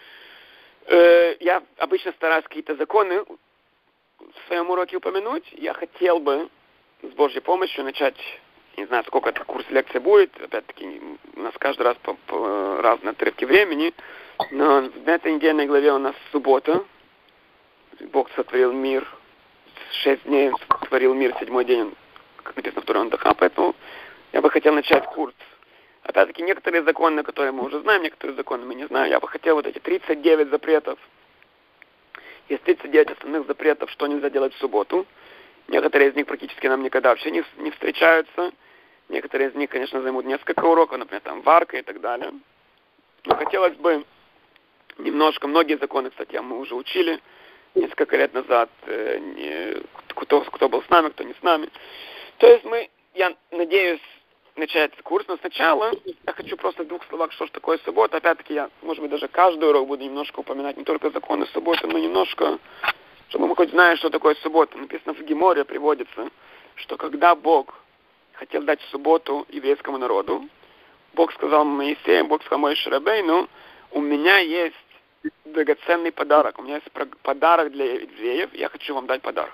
Speaker 1: э, я обычно стараюсь какие-то законы в своем уроке упомянуть. Я хотел бы с Божьей помощью начать, не знаю, сколько это курс лекций будет, опять-таки, у нас каждый раз по, по разные отрывки времени, но в этой недельной главе у нас суббота. Бог сотворил мир, шесть дней сотворил мир, седьмой день, как написано, второй он отдыхал, поэтому я бы хотел начать курс. Опять-таки, некоторые законы, которые мы уже знаем, некоторые законы мы не знаем. Я бы хотел вот эти тридцать девять запретов. Есть тридцать девять основных запретов, что нельзя делать в субботу. Некоторые из них практически нам никогда вообще не, не встречаются. Некоторые из них, конечно, займут несколько уроков, например, там варка и так далее. Но хотелось бы немножко, многие законы, кстати, мы уже учили несколько лет назад, э, не, кто, кто был с нами, кто не с нами. То есть мы, я надеюсь, начать курс, но сначала я хочу просто в двух словах, что же такое суббота. Опять-таки, я, может быть, даже каждый урок буду немножко упоминать не только законы субботы, но немножко, чтобы мы хоть знали, что такое суббота. Написано в Геморе, приводится, что когда Бог хотел дать субботу еврейскому народу, Бог сказал Моисею, Бог сказал Моисею Рабейну, у меня есть драгоценный подарок, у меня есть подарок для евреев, я хочу вам дать подарок.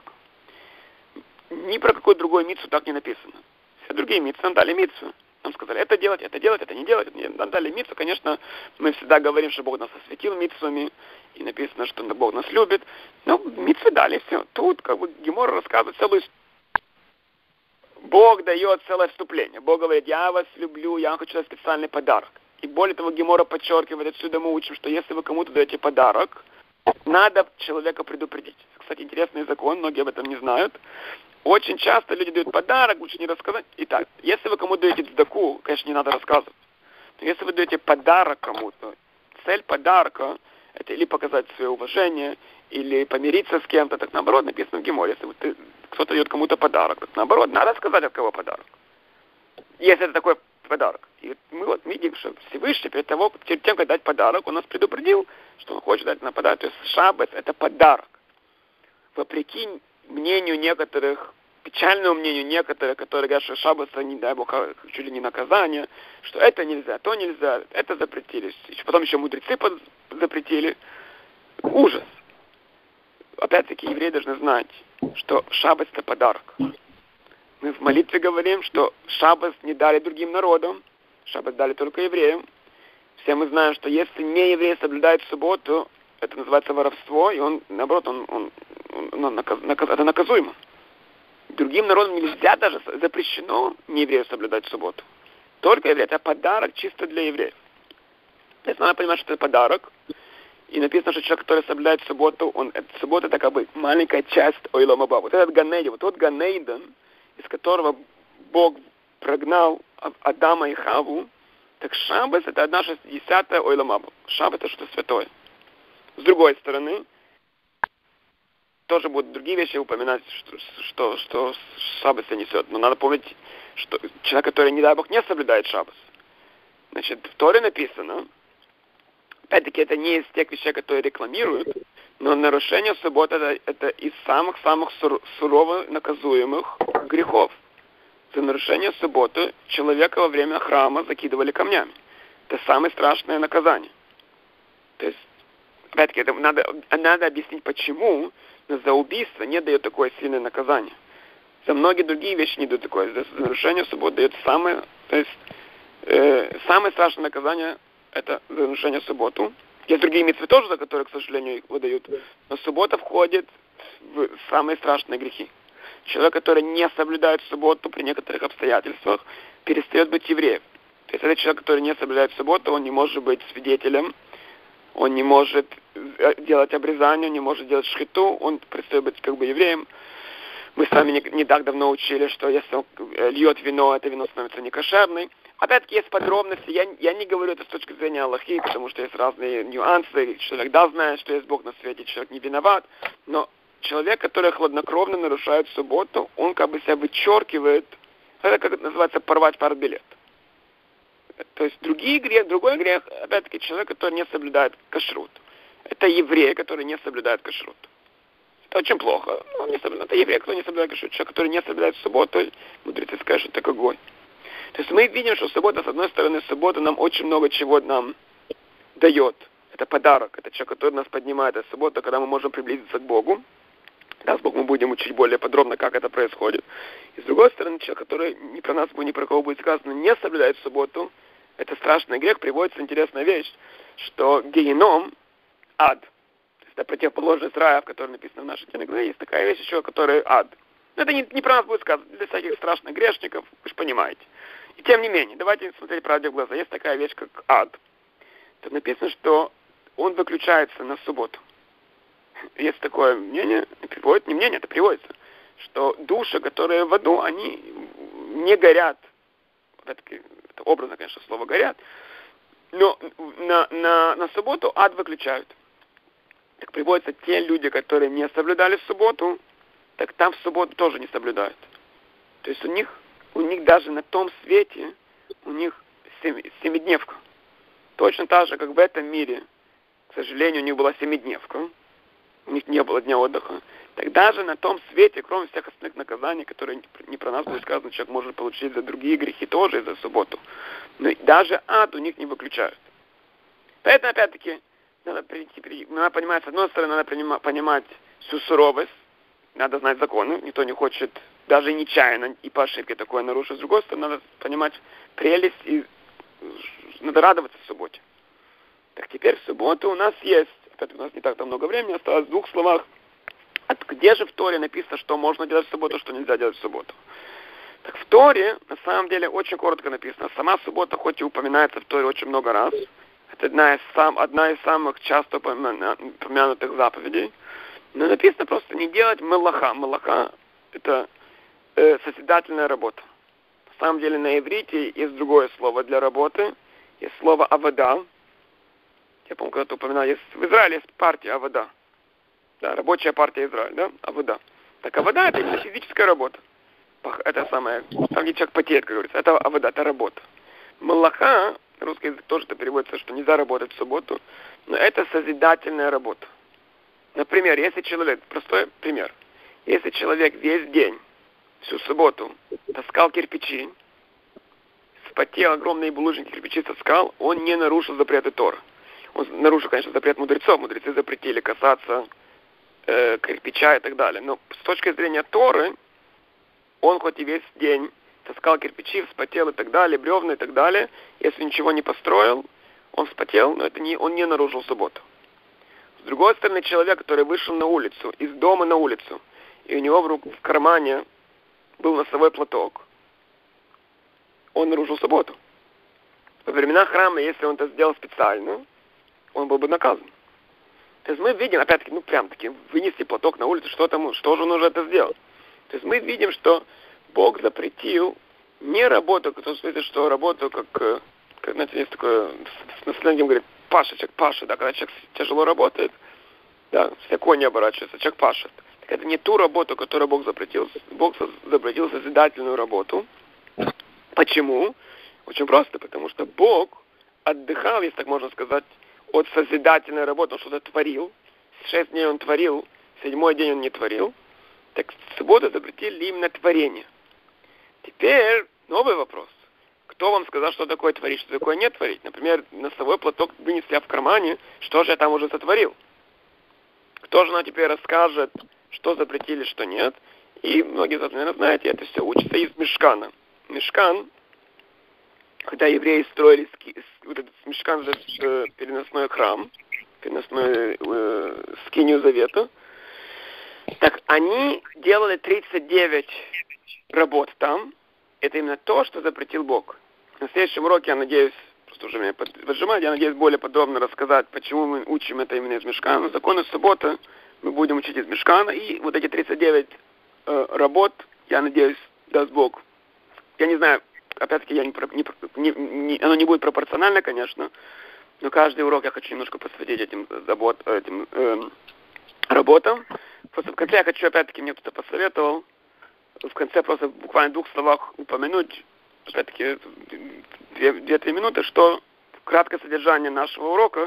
Speaker 1: Ни про какой другой мицву так не написано. Все другие мицвы нам дали мицву. Нам сказали, это делать, это делать, это не делать. Нам дали мицву, конечно, мы всегда говорим, что Бог нас осветил мицвами, и написано, что Бог нас любит. Но мицвы дали, все. Тут, как бы, Гемора рассказывает целую историю. Бог дает целое вступление. Бог говорит, я вас люблю, я вам хочу дать специальный подарок. И более того, Гемора подчеркивает, отсюда мы учим, что если вы кому-то даете подарок, надо человека предупредить. Кстати, интересный закон, многие об этом не знают. Очень часто люди дают подарок, лучше не рассказать. Итак, если вы кому-то даете цдаку, конечно, не надо рассказывать. Но если вы даете подарок кому-то, цель подарка – это или показать свое уважение, или помириться с кем-то, так наоборот написано в Геморе. Если вот ты, кто-то дает кому-то подарок, так наоборот, надо сказать, от кого подарок. Если это такой подарок. И мы вот видим, что Всевышний перед, того, перед тем, как дать подарок, он нас предупредил, что он хочет дать нам подарок. То есть шаббат – это подарок. Вопреки мнению некоторых, печальному мнению некоторых, которые говорят, что шаббат, не дай Бог, чуть ли не наказание, что это нельзя, то нельзя, это запретили. Потом еще мудрецы запретили. Ужас. Опять-таки, евреи должны знать, что шаббат – это подарок. Мы в молитве говорим, что шаббат не дали другим народам, шаббат дали только евреям. Все мы знаем, что если не еврей соблюдает субботу, это называется воровство, и он, наоборот, он, он, он, он наказ, наказ, это наказуемо. Другим народам нельзя даже, запрещено не еврею соблюдать субботу. Только евреи. Это подарок чисто для евреев. То есть надо понимать, что это подарок. И написано, что человек, который соблюдает субботу, он, это, суббота это как бы маленькая часть Ойлом Аба. Вот этот Ганейден, вот тот Ганейден, из которого Бог прогнал Адама и Хаву, так Шаббат это одна шестидесятая Ойлом Аба. Шаббат это что-то святое. С другой стороны, тоже будут другие вещи упоминать, что, что, что шаббат несет. Но надо помнить, что человек, который, не дай Бог, не соблюдает шаббат. Значит, в Торе написано, опять-таки, это не из тех вещей, которые рекламируют, но нарушение субботы это, это из самых-самых сур, сурово наказуемых грехов. За нарушение субботы человека во время храма закидывали камнями. Это самое страшное наказание. То есть, опять-таки, это надо, надо объяснить, почему, но за убийство не дает такое сильное наказание. За многие другие вещи не дают такое. За нарушение субботы дает самое, то есть, э, самое страшное наказание это за нарушение субботу. Есть другие мицвы тоже, за которые, к сожалению, их выдают. Но суббота входит в самые страшные грехи. Человек, который не соблюдает субботу при некоторых обстоятельствах, перестает быть евреем. То есть это человек, который не соблюдает субботу, он не может быть свидетелем, он не может делать обрезание, он не может делать шхиту, он перестает быть как бы евреем. Мы с вами не, не так давно учили, что если он льет вино, это вино становится некошерным. Опять-таки есть подробности, я, я не говорю это с точки зрения Аллахи, потому что есть разные нюансы, человек да знает, что есть Бог на свете, человек не виноват, но человек, который хладнокровно нарушает субботу, он как бы себя вычеркивает, это как это называется порвать партбилет. То есть другие грех, другой грех, опять-таки человек, который не соблюдает кашрут. Это еврей, который не соблюдает кашрут. Это очень плохо. Он не соблюдает. Это еврей, который не соблюдает кашрут. Человек, который не соблюдает субботу, мудрецы скажут, что это какой. То есть мы видим, что суббота, с одной стороны, суббота нам очень много чего нам дает. Это подарок. Это человек, который нас поднимает. Это суббота, когда мы можем приблизиться к Богу. Даст Бог, мы будем учить более подробно, как это происходит. И с другой стороны, человек, который ни про нас, ни про кого будет сказано, не соблюдает субботу, это страшный грех. Приводится интересная вещь, что геном, ад, то есть это противоположность рая, в которой написано в нашей главе, есть такая вещь еще, которая ад. Но это не, не про нас будет сказано, для всяких страшных грешников, вы же понимаете. И тем не менее, давайте смотреть правде в глаза. Есть такая вещь, как ад. Тут написано, что он выключается на субботу. Есть такое мнение, приводит, не мнение, это приводится, что души, которые в аду, они не горят. Это, это образно, конечно, слово горят. Но на, на, на субботу ад выключают. Так приводятся те люди, которые не соблюдали субботу, так там в субботу тоже не соблюдают. То есть у них, у них даже на том свете, у них семидневка. Точно так же, как в этом мире, к сожалению, у них была семидневка. у них не было дня отдыха, тогда же на том свете, кроме всех остальных наказаний, которые не про нас будет сказано, человек может получить за другие грехи тоже и за субботу. Но даже ад у них не выключают. Поэтому, опять-таки, надо, прийти, надо понимать, с одной стороны, надо понимать всю суровость, надо знать законы, никто не хочет даже нечаянно и по ошибке такое нарушить. С другой стороны, надо понимать прелесть и надо радоваться в субботе. Так теперь в субботу у нас есть, опять у нас не так-то много времени, осталось в двух словах, от где же в Торе написано, что можно делать в субботу, что нельзя делать в субботу. Так в Торе, на самом деле, очень коротко написано. Сама суббота, хоть и упоминается в Торе очень много раз, это одна из, сам, одна из самых часто упомянутых заповедей, но написано просто не делать мелаха. Мелаха – это э, созидательная работа. На самом деле на иврите есть другое слово для работы, есть слово авода. Я помню, когда-то упоминал, есть, в Израиле есть партия авода. Да, рабочая партия Израиля, да, авода. Так авода – это именно физическая работа. Это самое, там где человек потеет, как говорится, это авода, это работа. Малаха, русский язык тоже это переводится, что нельзя работать в субботу, но это созидательная работа. Например, если человек, простой пример, если человек весь день, всю субботу таскал кирпичи, вспотел огромные булыжники кирпичи таскал, он не нарушил запреты Тора. Он нарушил, конечно, запрет мудрецов, мудрецы запретили касаться э, кирпича и так далее. Но с точки зрения Торы, он хоть и весь день таскал кирпичи, вспотел и так далее, бревна и так далее. Если ничего не построил, он вспотел, но это не, он не нарушил субботу. С другой стороны, человек, который вышел на улицу, из дома на улицу, и у него в, рук, в кармане был носовой платок, он нарушил субботу. Во времена храма, если он это сделал специально, он был бы наказан. То есть мы видим, опять-таки, ну прям-таки, вынести платок на улицу, что там, что же нужно это сделать? То есть мы видим, что Бог запретил не работу, в том смысле, что работу, как, как знаете, есть такое, на сленге говорит, паша, человек пашет, да, когда человек тяжело работает, да, все кони оборачиваются, человек пашет. Так это не ту работу, которую Бог запретил. Бог запретил созидательную работу. Почему? Очень просто, потому что Бог отдыхал, если так можно сказать, от созидательной работы, он что-то творил. Шесть дней он творил, седьмой день он не творил. Так в субботу запретили именно творение. Теперь новый вопрос. Кто вам сказал, что такое творить, что такое не творить? Например, носовой платок вынесли в кармане, что же я там уже сотворил? Кто же нам теперь расскажет, что запретили, что нет? И многие из вас, наверное, знаете, это все учится из Мишкана. Мишкан, когда евреи строили вот этот Мишкан, же э, переносной храм, переносную э, скинию завета, так они делали тридцать девять работ там. Это именно то, что запретил Бог. На следующем уроке, я надеюсь, просто уже меня поджимать, я надеюсь более подробно рассказать, почему мы учим это именно из Мишкана. Законы субботы мы будем учить из Мишкана. И вот эти тридцать девять э, работ, я надеюсь, даст Бог. Я не знаю, опять-таки, я не, не, не, оно не будет пропорционально, конечно, но каждый урок я хочу немножко посвятить этим, забот, этим э, работам. Просто в конце я хочу, опять-таки, мне кто-то посоветовал, в конце просто буквально в двух словах упомянуть, опять-таки, две-три минуты, что краткое содержание нашего урока,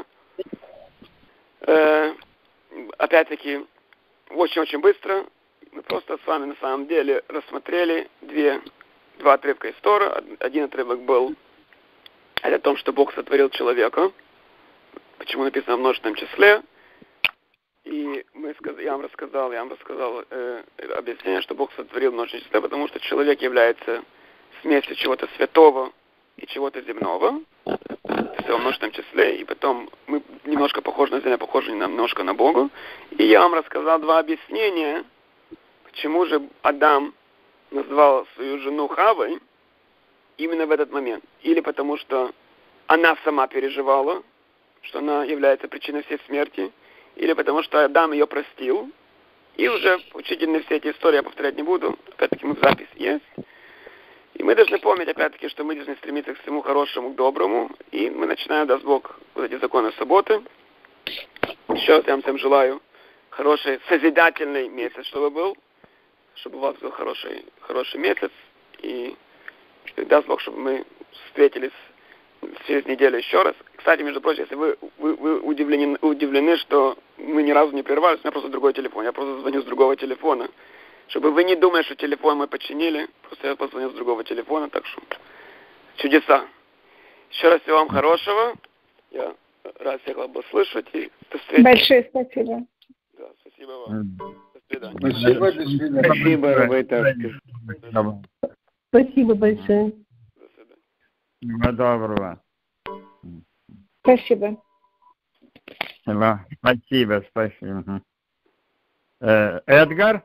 Speaker 1: э, опять-таки, очень-очень быстро, мы просто с вами на самом деле рассмотрели две, два отрывка из Тора. Один отрывок был это о том, что Бог сотворил человека, почему написано в множественном числе. И мы, я вам рассказал, я вам рассказал э, объяснение, что Бог сотворил множественное число, потому что человек является смесью чего-то святого и чего-то земного. Все в множественном числе. И потом мы немножко похожи на землю, похожи немножко на Бога. И я вам рассказал два объяснения, почему же Адам назвал свою жену Хавой именно в этот момент. Или потому что она сама переживала, что она является причиной всей смерти, или потому что Адам ее простил. И уже учительные все эти истории я повторять не буду. Опять-таки мы в запись есть. И мы должны помнить, опять-таки, что мы должны стремиться к всему хорошему, к доброму. И мы начинаем, даст Бог, вот эти законы субботы. Еще раз я вам всем желаю хороший, созидательный месяц, чтобы был. Чтобы у вас был хороший, хороший месяц. И даст Бог, чтобы мы встретились через неделю еще раз. кстати, между прочим, если вы, вы, вы удивлены, удивлены, что мы ни разу не прервались, у меня просто другой телефон. Я просто звоню с другого телефона. Чтобы вы не думали, что телефон мы починили, просто я позвонил с другого телефона, так что чудеса. Еще раз всего вам хорошего. Я рад всех вас слышать и до встречи.
Speaker 2: Большое спасибо.
Speaker 1: Да, спасибо вам. До свидания.
Speaker 3: Спасибо, до свидания. Спасибо, Робертович.
Speaker 2: Спасибо большое.
Speaker 1: До свидания.
Speaker 4: Всего доброго.
Speaker 2: Спасибо.
Speaker 4: Спасибо, спасибо. спасибо. Э, Эдгар?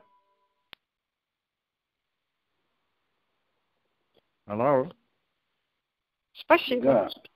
Speaker 4: Алло?
Speaker 2: Спасибо.
Speaker 3: Да.